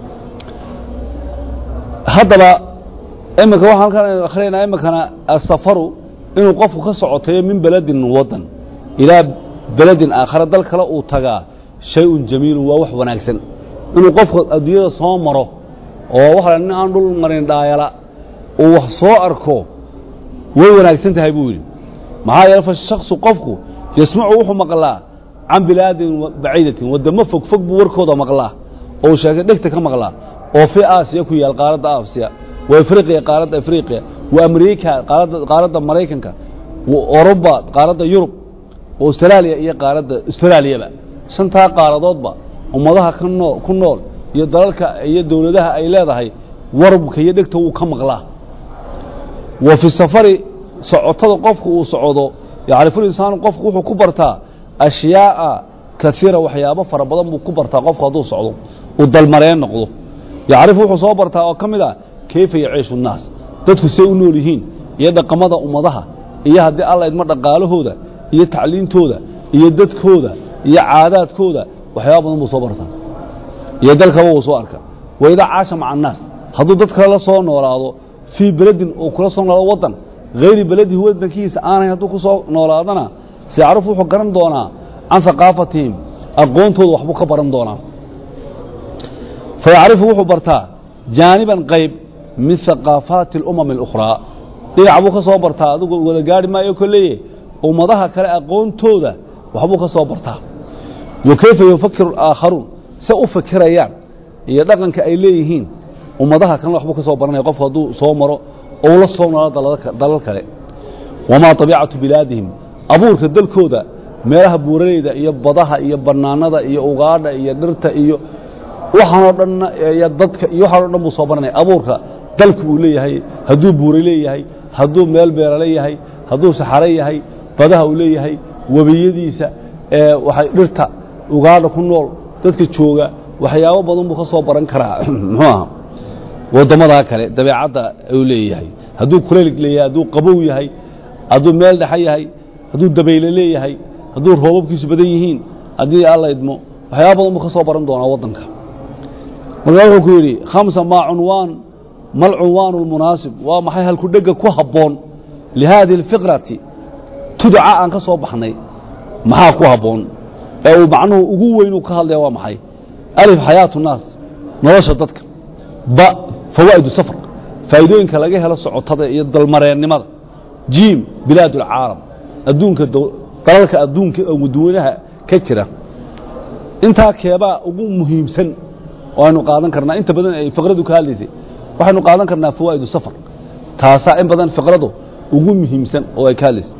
هذا إما كواحد كان أخرين إما كان السفر إنه قف كسعته من بلد وطن إلى بلد آخر ذلك لا أوتجا شيء جميل ووح ونكسن إنه قف أدية صامرة ووحنا نقول مرين دايلا وصاركو ويناكسنت هيبوي معايا يعرف الشخص قفكو يسمع وحو مقلاه عن بلاد بعيدة ودم فوق بوركودا مقلاه او شاكا دغتا مقلاه او في اسيا كو يال قارده اسيا وافريقيا قارده افريقيا وامريكا قارده مريكانكا واوروبا قارده يوروب واستراليا هي قارده استراليا با shantaa qaaradoodba ummadaha ku nool iyo dalalka iyo dawladaha ay leedahay warabka iyo dhegta wuu ka maqlaa wa fi safari socotada qofku uu socdo yacrifu insaanu qofku wuxuu ku bartaa ashyaa'a kaiira waxyaabo fara badan buu ku bartaa qofku hadduu socdo uu dalmareen noqdo yacrifu wuxuu soo bartaa oo ka mid ah kayfa yaciishu nnaas dadku say u nool yihiin iyo dhaqamada ummadaha iyo haddii alla idma dhaqaalahooda iyo tacliintooda iyo dadkooda iyo caadaadkooda waxyaaba badan buu soo bartaa iyo dalkaba wuu soo arka waidaa caasha maca annaas hadduu dad kale la soo noolaado fii beledin uu kula soo noolaado waddan hayri beledihi waddankiisa aanay hadduu ku soo noolaadana siyacrifu wuxuu garan doonaa can haqaafatihim aqoontooda waxbuu ka baran doonaa fayacrifu wuxuu bartaa jaaniban qayb min haqaafaati alumami اlukhraa dhinac buu ka soo bartaa adigu wada gaari maayo koleye ummadaha kale aqoontooda waxbuu ka soo bartaa wa kayfa yufakiru اlaakharuun se u fikirayaan iyo dhaqanka ay leeyihiin ummadaha kalena waxbuu ka soo baranaya qofku hadduu soo maro oo la soo noolo dalal kale wamaa طabiicatu bilaadihim abuurka dalkooda meelaha buuraleyda iyo badaha iyo bannaanada iyo ugaadha iyo dhirta iyo waxaanoo dhanna iyo dadka iyo waxaanoo dhan buu soo baranaya abuurka dalku uu leeyahay hadduu buure leeyahay hadduu meel beerale yahay hadduu saxare yahay badaha uu leeyahay webiyadiisa waxay dhirta ugaadha ku nool dadka jooga waxyaabo badan buu ka soo baran karaa muxuu aha waddamadaa kale dabeecadda uu leeyahay hadduu kuleyl leeyahay hadduu qabow yahay hadduu meel dhexe yahay hadduu dabayle leeyahay hadduu roobabkiisu badan yihiin haddii alla idmo waxyaaba badan buu ka soo baran doonaa waddanka markaa wuxuu ku yidhi khamsa maa cunwaan mal cunwaanu lmunaasib waa maxay halku dhegga ku habboon lihaadihi alfiqrati tudca aan ka soo baxnay maxaa ku habboon ee uu macnuhu ugu weyn uu ka hadlaya waa maxay alif xayaatu nnaas nolosha dadka ba fawaa'idu safar faa'iidooyinka laga helo socotada iyo dalmareennimada jiim bilaad ulcaalam adduunka dalalka adduunka dadweynaha ka jira intaa keebaa ugu muhiimsan oo aynu qaadan karnaa inta badan ay fiqradu ka hadlaysay waxaynu qaadan karnaa fawaa'idu safar taasaa in badan fiqradu ugu muhiimsan oo ay ka hadlaysay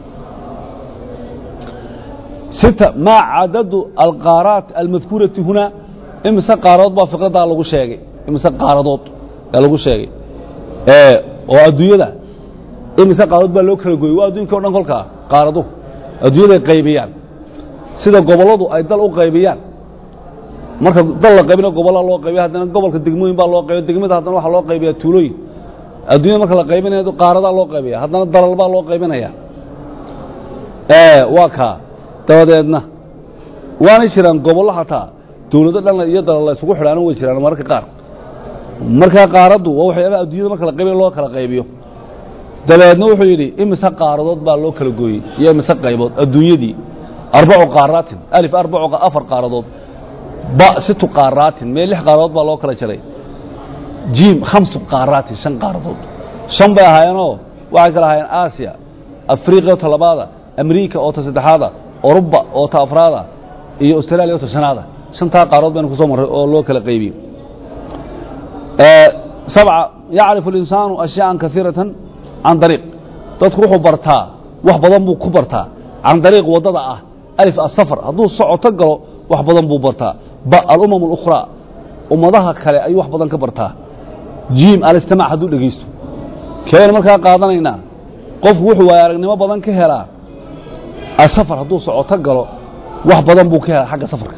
ستة ما عدد القارات المذكورة هنا إمسا قارات با فقرة لغو شيغي إمسا قارات لغو شيغي وأدوية دا إمسا قارات با لو كلا غوي وأدوين كورن كلكا قاراتو أدوية قيبيان سيدا قبلادو أي دل قيبيان marka dal la qaybina gobol loo qaybiyo hadana gobolka degmooyin baa loo qaybiyo degmada hadana waxa loo qaybiyo tuulooyin adduunka marka la qaybinayo qaarada loo qaybiyo hadana dalal baa loo qaybinaya waa ka dabadeedna waana jiraan gobollo xataa dawladda dhan iyo dalal la isugu xidhaan way jiraan marka qaar marka qaaradu waa waxyaabo adduunyada marka la qaybiyo loo kala qaybiyo dabadeedna wuxuu yidhi imisa qaaradood baa loo kala gooyey iyo imisa qaybood adduunyadii arbacu qaaraatin alif arbacu afar qaaradood ba situ qaaraatin meel lix qaaradood baa loo kala jaray jiim khamsu qaaraatin shan qaaradood shan bay ahaayeenoo waxay kala ahaayeen aasiya afriiqa oo talabaada amriika oo ta saddexaada أوروبا أو تأفرادا إيه أستراليا أو تشنادا شنطة قارات بين كسوم أو لو كلا قيبي سبعة يعرف الإنسان أشياء كثيرة عن طريق تدخل برتا وحبضن بو كبرتا عن طريق وضع ألف السفر هذو الصعود تقرأ وحبضن بو برتا الأمم الأخرى ومضاها كلا أي وحبضن كبرتا جيم الاستماع هذو لقيستو كيف مركا قادنا قف وحوا يارغني ما بدن كهلا السفر هذو صعود تقرأ وحبضن بو كهلا حق سفرك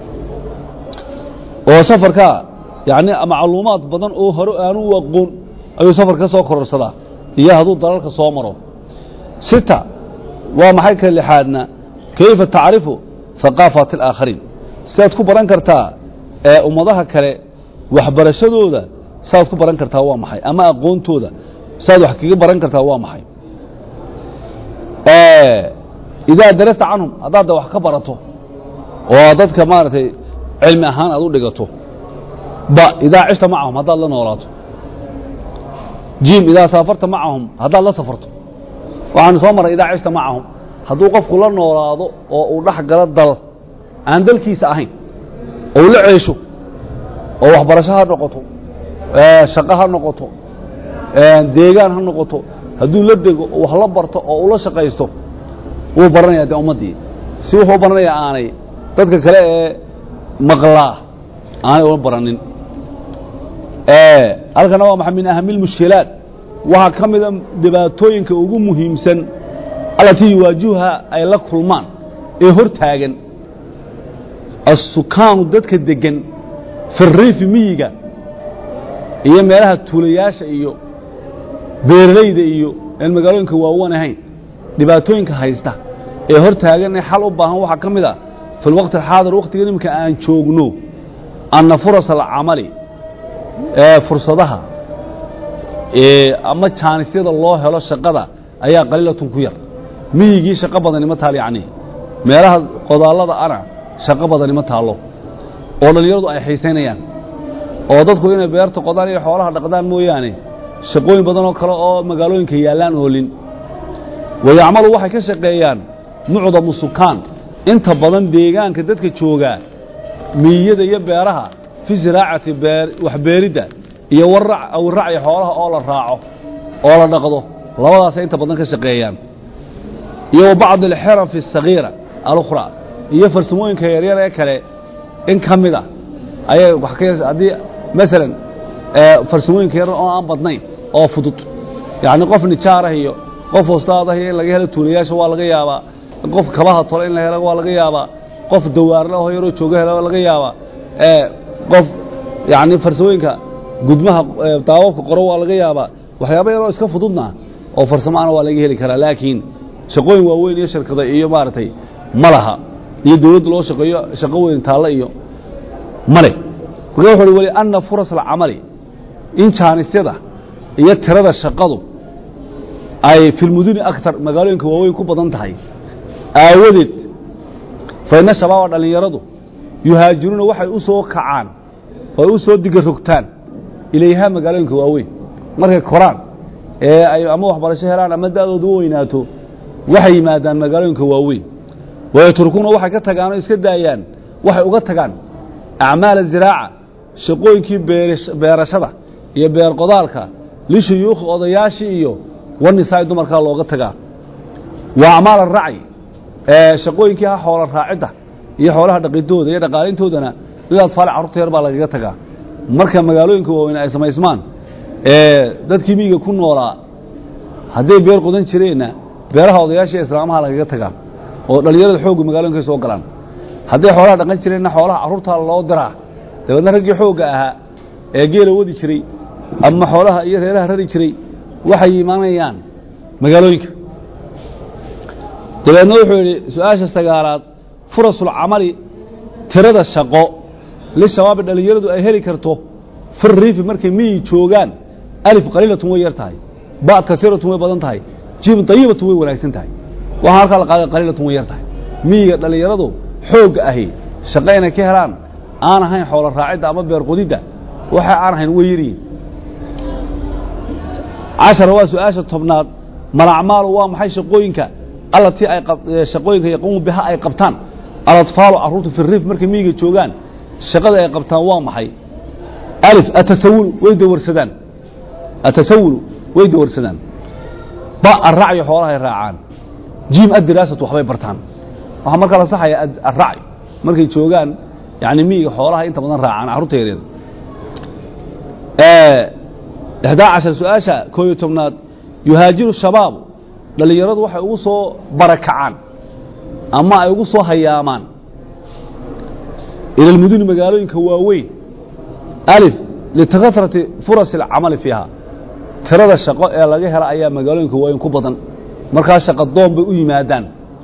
وسفرك يعني معلومات بدن أو هرو أنو وقون أي سفر كسو كرسلا هي هذو ضلالك صومرو ستة ومحيك اللي حادنا كيف تعرف ثقافة الآخرين سيدكو بران كرتا ومضاها كري وحبرشدو ذا سيدكو بران كرتا وامحي أما أقونتو ذا سيدو حقيقي بران كرتا وامحي إذا درست عنهم أضاد وحكبرته وأضاد كمارتي علم أهان أدو لقاته إذا عشت معهم هذا الله نوراته جيم إذا سافرت معهم هذا الله سافرته وعن صمر إذا عشت معهم هذا وقف كل نوراته ورح قرد ضل عن ذلك يساهين أو لعيشه أو أخبرشها نقطه شقها نقطه ديجانها نقطه هذو لدق وحلبرته أو لا شقيسته هو برنا يا أمتي سوى هو برنا يا أنا dadka kale ee maqlaa aanay uma baranin halkana waa maxay min ahami lmushkilaat waxaa ka mida dhibaatooyinka ugu muhiimsan allatii yuwaajihuha ay la kulmaan ee hor taagan assukaanu dadka degan fi riifi miyiga iyo meelaha tuulayaasha iyo beeralayda iyo aan magaalooyinka waawan ahayn dhibaatooyinka haysta ee hor taagan ee xal u baahan waxaa ka mid a fi lwaqti alxaadir waqtiga imika aan joogno anna furas alcamali fursadaha ama jaanisyada loo helo shaqada ayaa qaliilatun ku yar miyigii shaqo badani ma taal yacni meelaha qodaallada ana shaqo badani ma taallo oo dhallinyaradu ay xiisaynayaan oo dadku inay beerta qodaan iyo xoolaha dhaqdaan mooyaane shaqooyin badan oo kale oo magaalooyinka yaallaan oolin wayacmalu waxay ka shaqeeyaan mucdamu sukaan inta badan deegaanka dadka joogaa miyada iyo beeraha fi ziraacati waxbeeridda iyo awracyi xoolaha oo la raaco oo la dhaqdo labadaasay inta badan ka shaqeeyaan iyo bacd alxirafi asagiira alukhra iyo farsamooyinka yaryar ee kale in ka mid a ayay wax ka haddii masalan farsamooyinka yaryar oo aan badnayn oo fudud yacni qof nijaarah iyo qof hoostaad ah in laga helo tuulayaasha waa laga yaabaa qof kabaha tole in la helo waa laga yaabaa qof dawaarle oo yaroo jooga helo laga yaabaa qof yacni farsamooyinka gudmaha daawabka qoro waa laga yaabaa waxyaaba yaroo iska fududna oo farsamaana waa laga heli karaa laakiin shaqooyin waaweyn iyo shirkada iyo maaragtay ma laha iyo dawladda loo shaqeeyo shaqo weyn taalla iyo male marka wuxuu uhi weli anna furas alcamali in jaanisyada iyo tirada shaqadu ay filmuduni aktar magaalooyinka waaweyn ku badan tahay aawadeed fa inna shabaaba dhallinyaradu yuhaajiruuna waxay u soo kacaan oo u soo diga rogtaan ilayhaa magaalooyinka waaweyn markay koraan ee ay ama waxbarasho helaan ama da'doodu u weynaato waxay yimaadaan magaalooyinka waaweyn wayatrukuuna waxay ka tagaan oo iska daayaan waxay uga tagaan acmaala ziraaca shaqooyinkii beerashada iyo beer qodaalka lishuyuukhi odayaashii iyo wanisaa'i dumarkaa looga tagaa wa acmaal aracyi shaqooyinkii ha xoola raacidda iyo xoolaha dhaqidooda iyo dhaqaalintoodana lil atfaali carruurta yar baa lagaga tagaa marka magaalooyinka waaweyn ay samaysmaan dadkii miyiga ku noolaa hadday beer qodan jireenna beeraha odayaasha islaamaha lagaga tagaa oo dhallinyarada xoogga magaalooyinka soo galaan hadday xoolaha dhaqan jireenna xoolaha carruurtaa loo diraa dabeedna raggii xoogga ahaa ee geela wadi jiray ama xoolaha iyo reeraha rari jiray waxay imaanayaan magaalooyinka dabeedna wuxuu yidhi su-aasha sagaalaad furasulcamali tirada shaqo lishabaabi dhallinyaradu ay heli karto fi riifi markay miyi joogaan alif qaliilatun way yar tahay ba kaiiratun way badan tahay jiim dayibatun way wanaagsan tahay waxaa halkaa la qaaday qaliilatun way yar tahay miyiga dhallinyaradu xoogga ahi shaqo inay ka helaan aan ahayn xoolo raacidda ama beer qodidda waxa aan ahayn way yaryihin cashara waa su-aasha tobnaad malacmaalu waa maxay shaqooyinka allatii ay shaqooyinka yaquumu biha ay qabtaan alatfaalu carruurtu fi riif markay miyiga joogaan shaqada ay qabtaan waa maxay alif atasawulu way dawarsadaan atasawulu way dawarsadaan ba arracyo xoolahay raacaan jiim addiraasatu waxbay bartaan waxaa markaa la saxaya arracyo markay joogaan yani miyiga xoolaha inta badan raacaan carruurta yareeda 11 su-aasha 11aad yuhaajiru shabaabu dhallinyaradu waxay ugu soo barakacaan ama ay ugu soo hayaamaan ila almuduni magaalooyinka waaweyn alif litakasrati furas alcamali fiiha tirada shaqo ee laga hela ayaa magaalooyinka waaweyn ku badan markaa shaqo doon bay u yimaadaan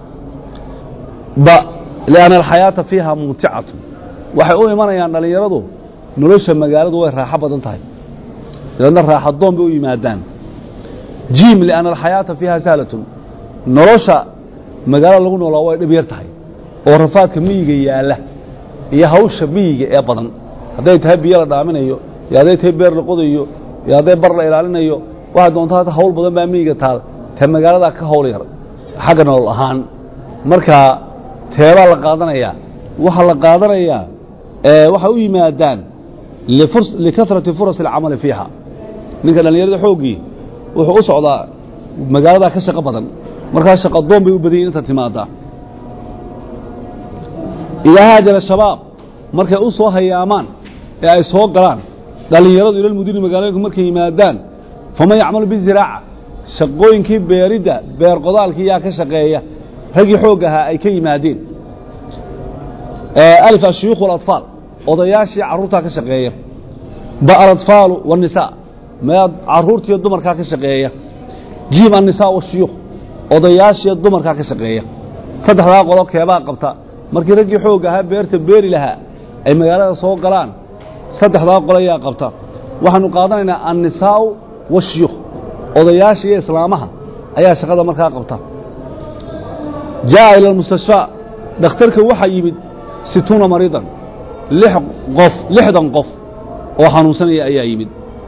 ba lianna alxayaata fiiha mumticatu waxay u imanayaan dhallinyaradu nolosha magaaladu way raaxo badan tahay dabeedna raaxo doon bay u yimaadaan jiim lianna alxayaata fiiha sahlatun nolosha magaalada lagu noolaa way dhib yar tahay oo rafaadka miyiga yaalla iyo hawsha miyiga ee badan hadday tahay biyo la dhaaminayo iyo hadday tahay beer la qodayo iyo hadday bar la ilaalinayo waxaa doonta hata hawl badan baa miyiga taal ta magaalada ka hawl yar xagga nolol ahaan marka teebaa la qaadanayaa waxaa la qaadanayaa waxay u yimaadaan likasrati furas alcamali fiiha ninka dhallinyarada xooggii wuxuu u socdaa magaaladaa ka shaqo badan markaa shaqo doon bay u badan yihin inta timaada إذا هاجر الشباب مركي أصوى هيامان أي صوى قران قال لي يرد إلى المدير مقاليكم مركي يمادان فما يعمل بالزراعة شقوين كي بيردة بير قضال كي ياك شقية هجي حوقها أي كي يمادين ألف الشيوخ والأطفال وضياشي عرورتها كشقية بقى الأطفال والنساء ما عرورتي الدمر كشقية جيم النساء والشيوخ وضياشي الدمر كشقية صدح ذا قولك يا باقي قبطة markii ragii xoog ahaa beerta beeri lahaa ay magaalada soo galaan saddexda qolaya qabta waxaanu qaadanaynaa an-nisaa washiyukh odayaasha iyo islaamaha ayaa shaqada markaa qabta jaa ila mustashfa dhakhtarka waxa yimid 60 mariidan 60 qof oo xanuunsanaya ayaa yimid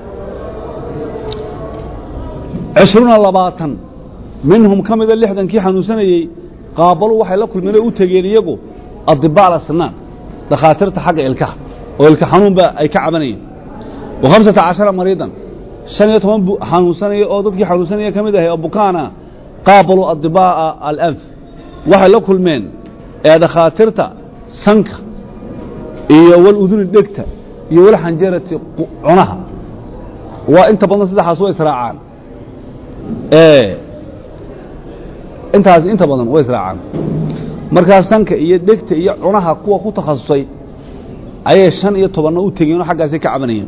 20 minhum kamida 60 kii xanuunsanayay qaabalu waxay la kulmeen oo u tageen iyagu الضباء على السنان دخاترت حق الكح والكحنون بقى أي كعبانية و15 مريضا شنيتهم حنوسانية أو ضدك حنوسانية كمدة هي أبوكانا قابلوا الضباء الأنف وحي لكل من دخاترت سنك إيه والأذن الدكتة إيه والحنجرة عنها وانت بنص ده حسوي إسراعان إيه انت بنص وإسراعان markaas sanka iyo dhegta iyo cunaha kuwa ku takhasusay ayay 15 u tageen xaggaasi ka cabanayeen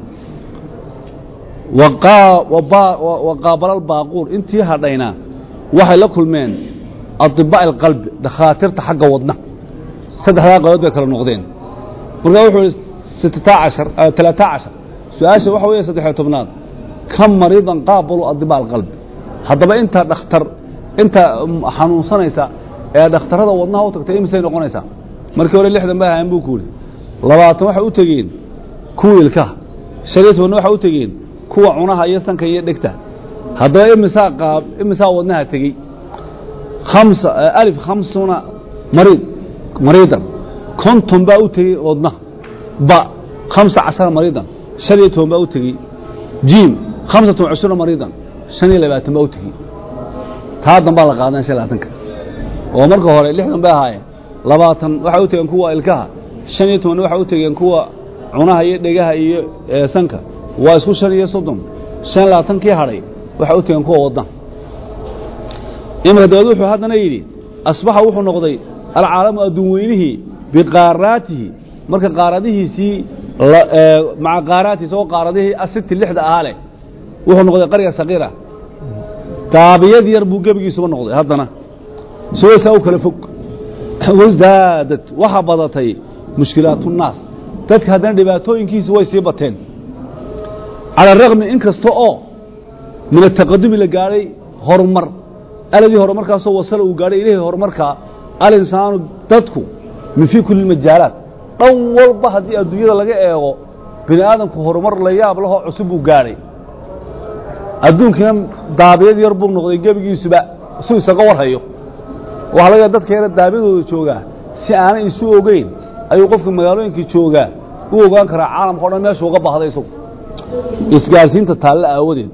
وقابل الباقور intii hadhayna waxay la kulmeen adibaa qalb dhakhaatirta xagga wadna saddexda qodob bay kala noqdeen markaa wuxuu 13 su'aasha waxa weeye 13aad kam mariidan qaabalu adibaa qalb hadaba inta dhakhtar inta xanuunsanaysa ee dhakhtarada wadnaha u tagtay imsay noqonaysa markii hore 60 baa ahaan buu ku yiri 20 waxa u tageen kuwa ilkaha 15 waxa u tageen kuwa cunaha iyo sanka iyo dhegta hadaba imsa wadnaha tagay 50 مريضا كنتم baa u tagay wadnaha ba 15 مريضا 15 baa u tagay jiim 25 مريضا 25 baa u tagay taa dambaa la qaadan 25 oo marka hore 60 baa ahaayeen 20 waxa u tageen kuwa ilkaha 15 waxa u tageen kuwa cunaha iyo dhegaha iyo sanka waa isku 30 25 kii haray waxa u tageen kuwa wadnaha imada wuxuu hadana yiri asbaxa wuxuu noqday العالم أدوينه بقاراته مركز قارده سي مع قاراته سو قارده الست اللحدة أهله وهو نقضي قرية صغيرة تابيد يربو قبقي سو نقضي هذانا سو كلفك وازدادت وحبضتي مشكلات الناس تدك هذا دباتوين كيس ويسيبتين على الرغم إن كستو من التقدم اللي قاري هرمر الذي هرمر كاسو وصلوا وقاري إليه هرمر كا الإنسان تدكو من في كل المجالات أول بحث الدنيا لقى إيغو بني آدم كهرمر لياب له عصب وقاري الدون كان دابيد يربو نقضي جابي سباق سوء سقور هيو وحلا يدد كيرا دابيد وشوغا سيانا يسوء وقين أي وقفك مقالوين كي شوغا وقان كرا عالم قرنا مياه شوغا بحضا يسوء إسقاسين تتعلق أودين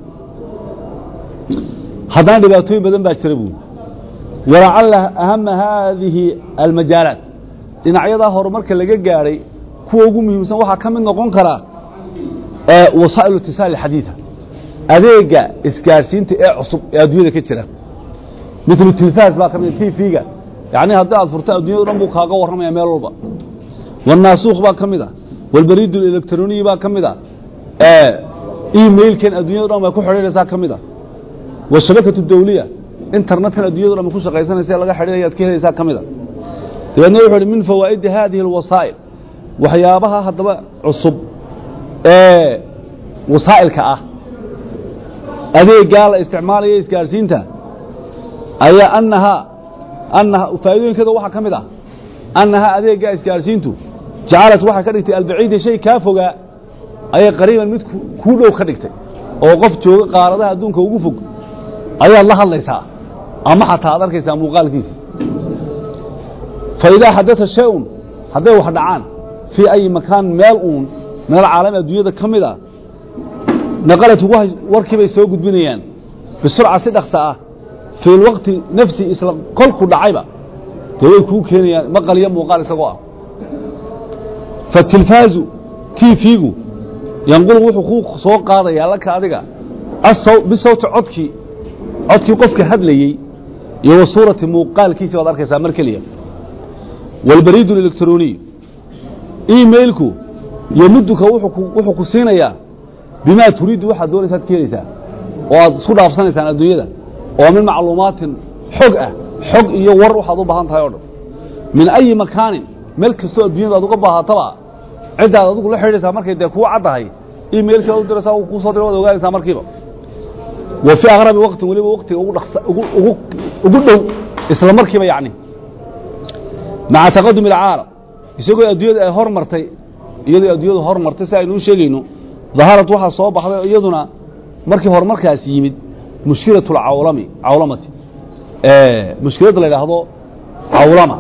حدان دباتوين بدن باكتربون ولعل أهم هذه المجالات إن عيادها هرمرك اللي جاري هو يقوم يمسك واحد كم من نقون كرا وسائل الاتصال الحديثة أذيجا إسكارسين تعصب أدوية كتيرة مثل التلفاز بقى كم كيف فيجا يعني هذا الفرتاء الدنيا رمبو خاقة ورم يعمل ربا والناسوخ بقى كم ده والبريد الإلكتروني بقى كم ده إيميل كان الدنيا رم يكون حرير ساعة كم ده والشبكة الدولية انترنتنا الدنيا لما كوش قيسنا سيا لقى حرية كذا يساق كمدا تبين نوع من فوائد هذه الوسائل وحيابها هذا عصب وسائل كأه هذه قال استعمالية إسكارسينتا أي أنها فائدين كذا واحد كمدا أنها هذه قال إسكارسينتو جعلت واحد كريت البعيد شيء كافوجا أي قريبا مت كله كريت أو قفت قارضها دون كوقفك أي الله يساء أما حتى هذا كيس مقال كيس فإذا حدث الشيء هذا واحد عان في أي مكان مالون من العالم الدنيا كاملة نقلت وركب يسوق بنيان بسرعة صدق ساعة في الوقت نفسه إسلام كل عيبة تقول كوك هنا مقال يوم وقال سقوا فالتلفاز تيفيغو ينقل وحقوق سوق هذا يا لك هذا الصوت بصوت عدكي قفك هدلي يو صورة مقال كيسي وضعك سامر كليا والبريد الإلكتروني إيميلكو يمدك وحكو سينيا بما تريد واحد دون سات كيريسا وصور أفسان سنة الدنيا ومن معلومات حق يور واحد بهان تايور من أي مكان ملك السوق الدنيا ضد بها طبعا عدة ضد كل حاجة سامر كده كوا عضهاي إيميل كده درس أو قصة درس وقال سامر كده وفي أغرب وقت ولي وقت أقول إسلام مركبة يعني مع تقدم العالم يسوي أدوية هرمرتي يدي أدوية هرمرتي ساينو شيء ظهرت واحد صوب يدنا مركب هرمركها سيمد مشكلة العولمي عولمتي مشكلة اللي هذا عولمة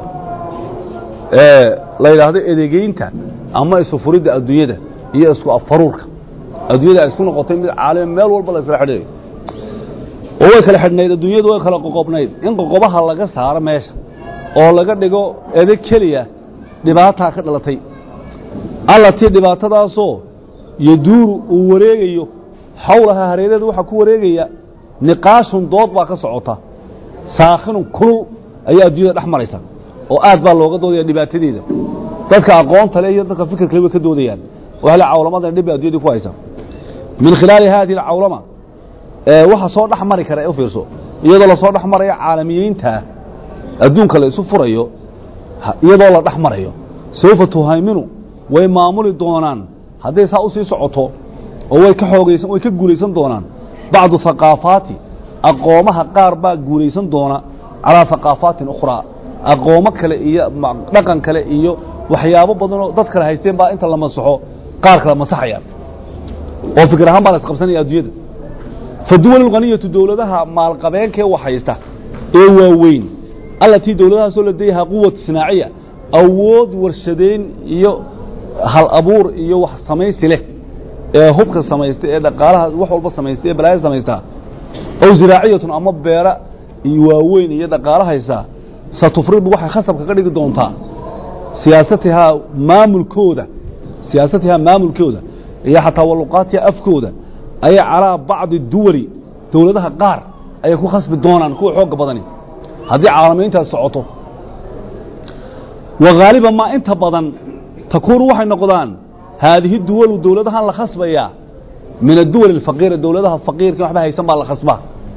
لا هذا إديجينته أما يسافرين الدنيا يسقى فروك الدنيا يسكون قطين عالم مال والبلد في الحديد هو كل حد نيد الدنيا هو خلق قبنيد إن قبها لقى سعر ماشى أو لقى دقو إذا كلية دبعتها كدلتي الله تي دبعتها صو يدور وريجيو حولها هريدة وحكو وريجيا نقاش ضاد باك صعوطة ساخن كل أي الدنيا الأحمر يسا وآد باللغة دودي دبعتي ده تذكر أقوام تلاقي تذكر فكر كلمة كدوديان وهلا عولمات النبي الدنيا كويسة من خلال هذه العولمة waxa soo dhaxmari kara oo fiirso iyadoo la soo dhaxmarayo caalamiyiinta adduunka la isu furayo iyadoo la dhaxmarayo sawfa tuhayminu way maamuli doonaan haday saa u sii socoto oo way ka xoogaysan way ka guuleysan doonaan bacdu thaqaafati aqoomaha qaar baa guuleysan doona ala thaqaafatin ukhra aqoomo kale iyo dhaqan kale iyo waxyaabo badan oo dad kale haysteen baa inta la masaxo qaar kale masaxayaan oo fikir ahaan baa la isqabsanaya adduunyada فالدول الغنية دولتها مع القبائل كي وحيسته وين التي دولتها لديها قوة صناعية أود ورشدين هل أبور وح سميس له هبك سميس إذا قالها وحول بس سميس بلاي سميسها أو زراعية أما بيرة وين إذا قالها يسا ستفرض وح خصب كقريق دونتا سياستها ما ملكودة هي حتى ولقاتها أفكودة أي على بعض الدول دولتها قار أي كو خصب الدونان كو حوق بدني هذه عالمين تسعطه وغالبا ما انت بدن تكون وحي نقضان هذه الدول ودولتها لخصبية من الدول الفقيرة دولتها الفقير كما حبها يسمى لخصبها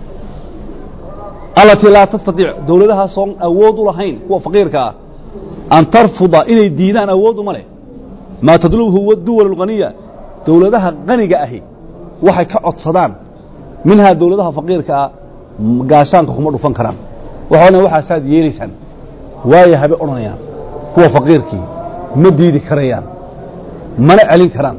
التي لا تستطيع دولتها صون أود لهين هو فقير كا أن ترفض إلى الدينان أود ملي ما تدلوه هو الدول الغنية دولتها غنية أهي waxay ka codsadaan minha dawladaha faqiirka gaashaanka kuma dhufan karaan waxa saad yeelisan waaya habe oranayaan kuwa faqiirkii ma diidi karayaan mana celin karaan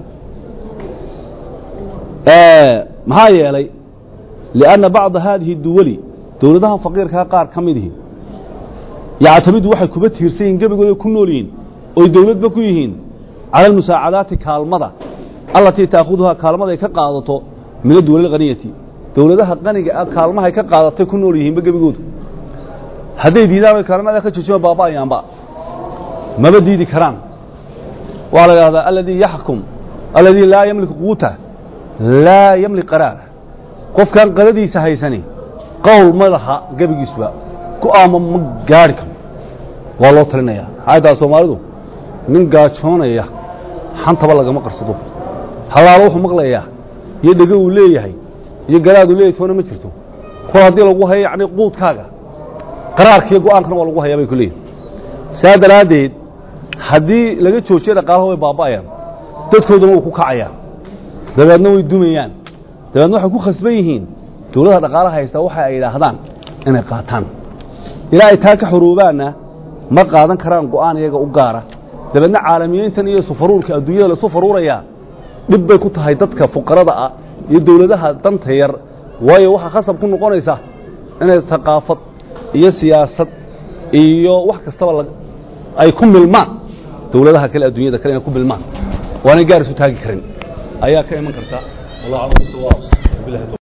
maxaa yeelay liana bacd hadhihi duwali dawladaha faqiirka qaar kamidii yactamidu waxay kuba tiirsan gabigooda ku noolyiin oo dawladba ku yihiin على المساعدات كالمضة التي تأخذها كالمضة كقاضته من الدول الغنية دولتها الغنية كالمها كقاضته كنوليهم بجبجود هذه دينا كالمها كتشوف بابا ينبا ما بدي ذكران وعلى هذا الذي يحكم الذي لا يملك قوته لا يملك قراره قف كان قردي سهيسني قول ملها جبج سوا كأم مجاركم والله ترنيا هذا سومالدو من قاتشونيا حنت بالله ما قرصدو هلا روح مقليا يدقوا وليه هي يقرادوا ليه تونا ما جرتو كل هذه لو هي يعني قوت كاغا قرارك يقوان كان لو هي bay kulii saadaraadid hadii laga joojiyo dhaqaalaha way baabaayaan dadkooduna uu ku kacayaan dabeedna way dumayaan dabeedna waxay ku khasban yihiin dawladda dhaqaalaha haysta waxa ay yiraahdaan inay qaataan ilaa ay taa ka xuruubaana ma qaadan karaan go'aan iyaga u gaara dabeedna caalamiyiintan iyo safaruurka adduunyada la safaruuraya dib bay ku tahay dadka fuqarada ah iyo dawladaha danta yar waayo waxa khasab ku noqonaysa inay thaqaafad iyo siyaasad iyo wax kastaba ay ku milmaan dawladaha kale adduunyada kale ku milmaan waana gaar isu taagi karin ayaa ka iman karta wallahu a'lam.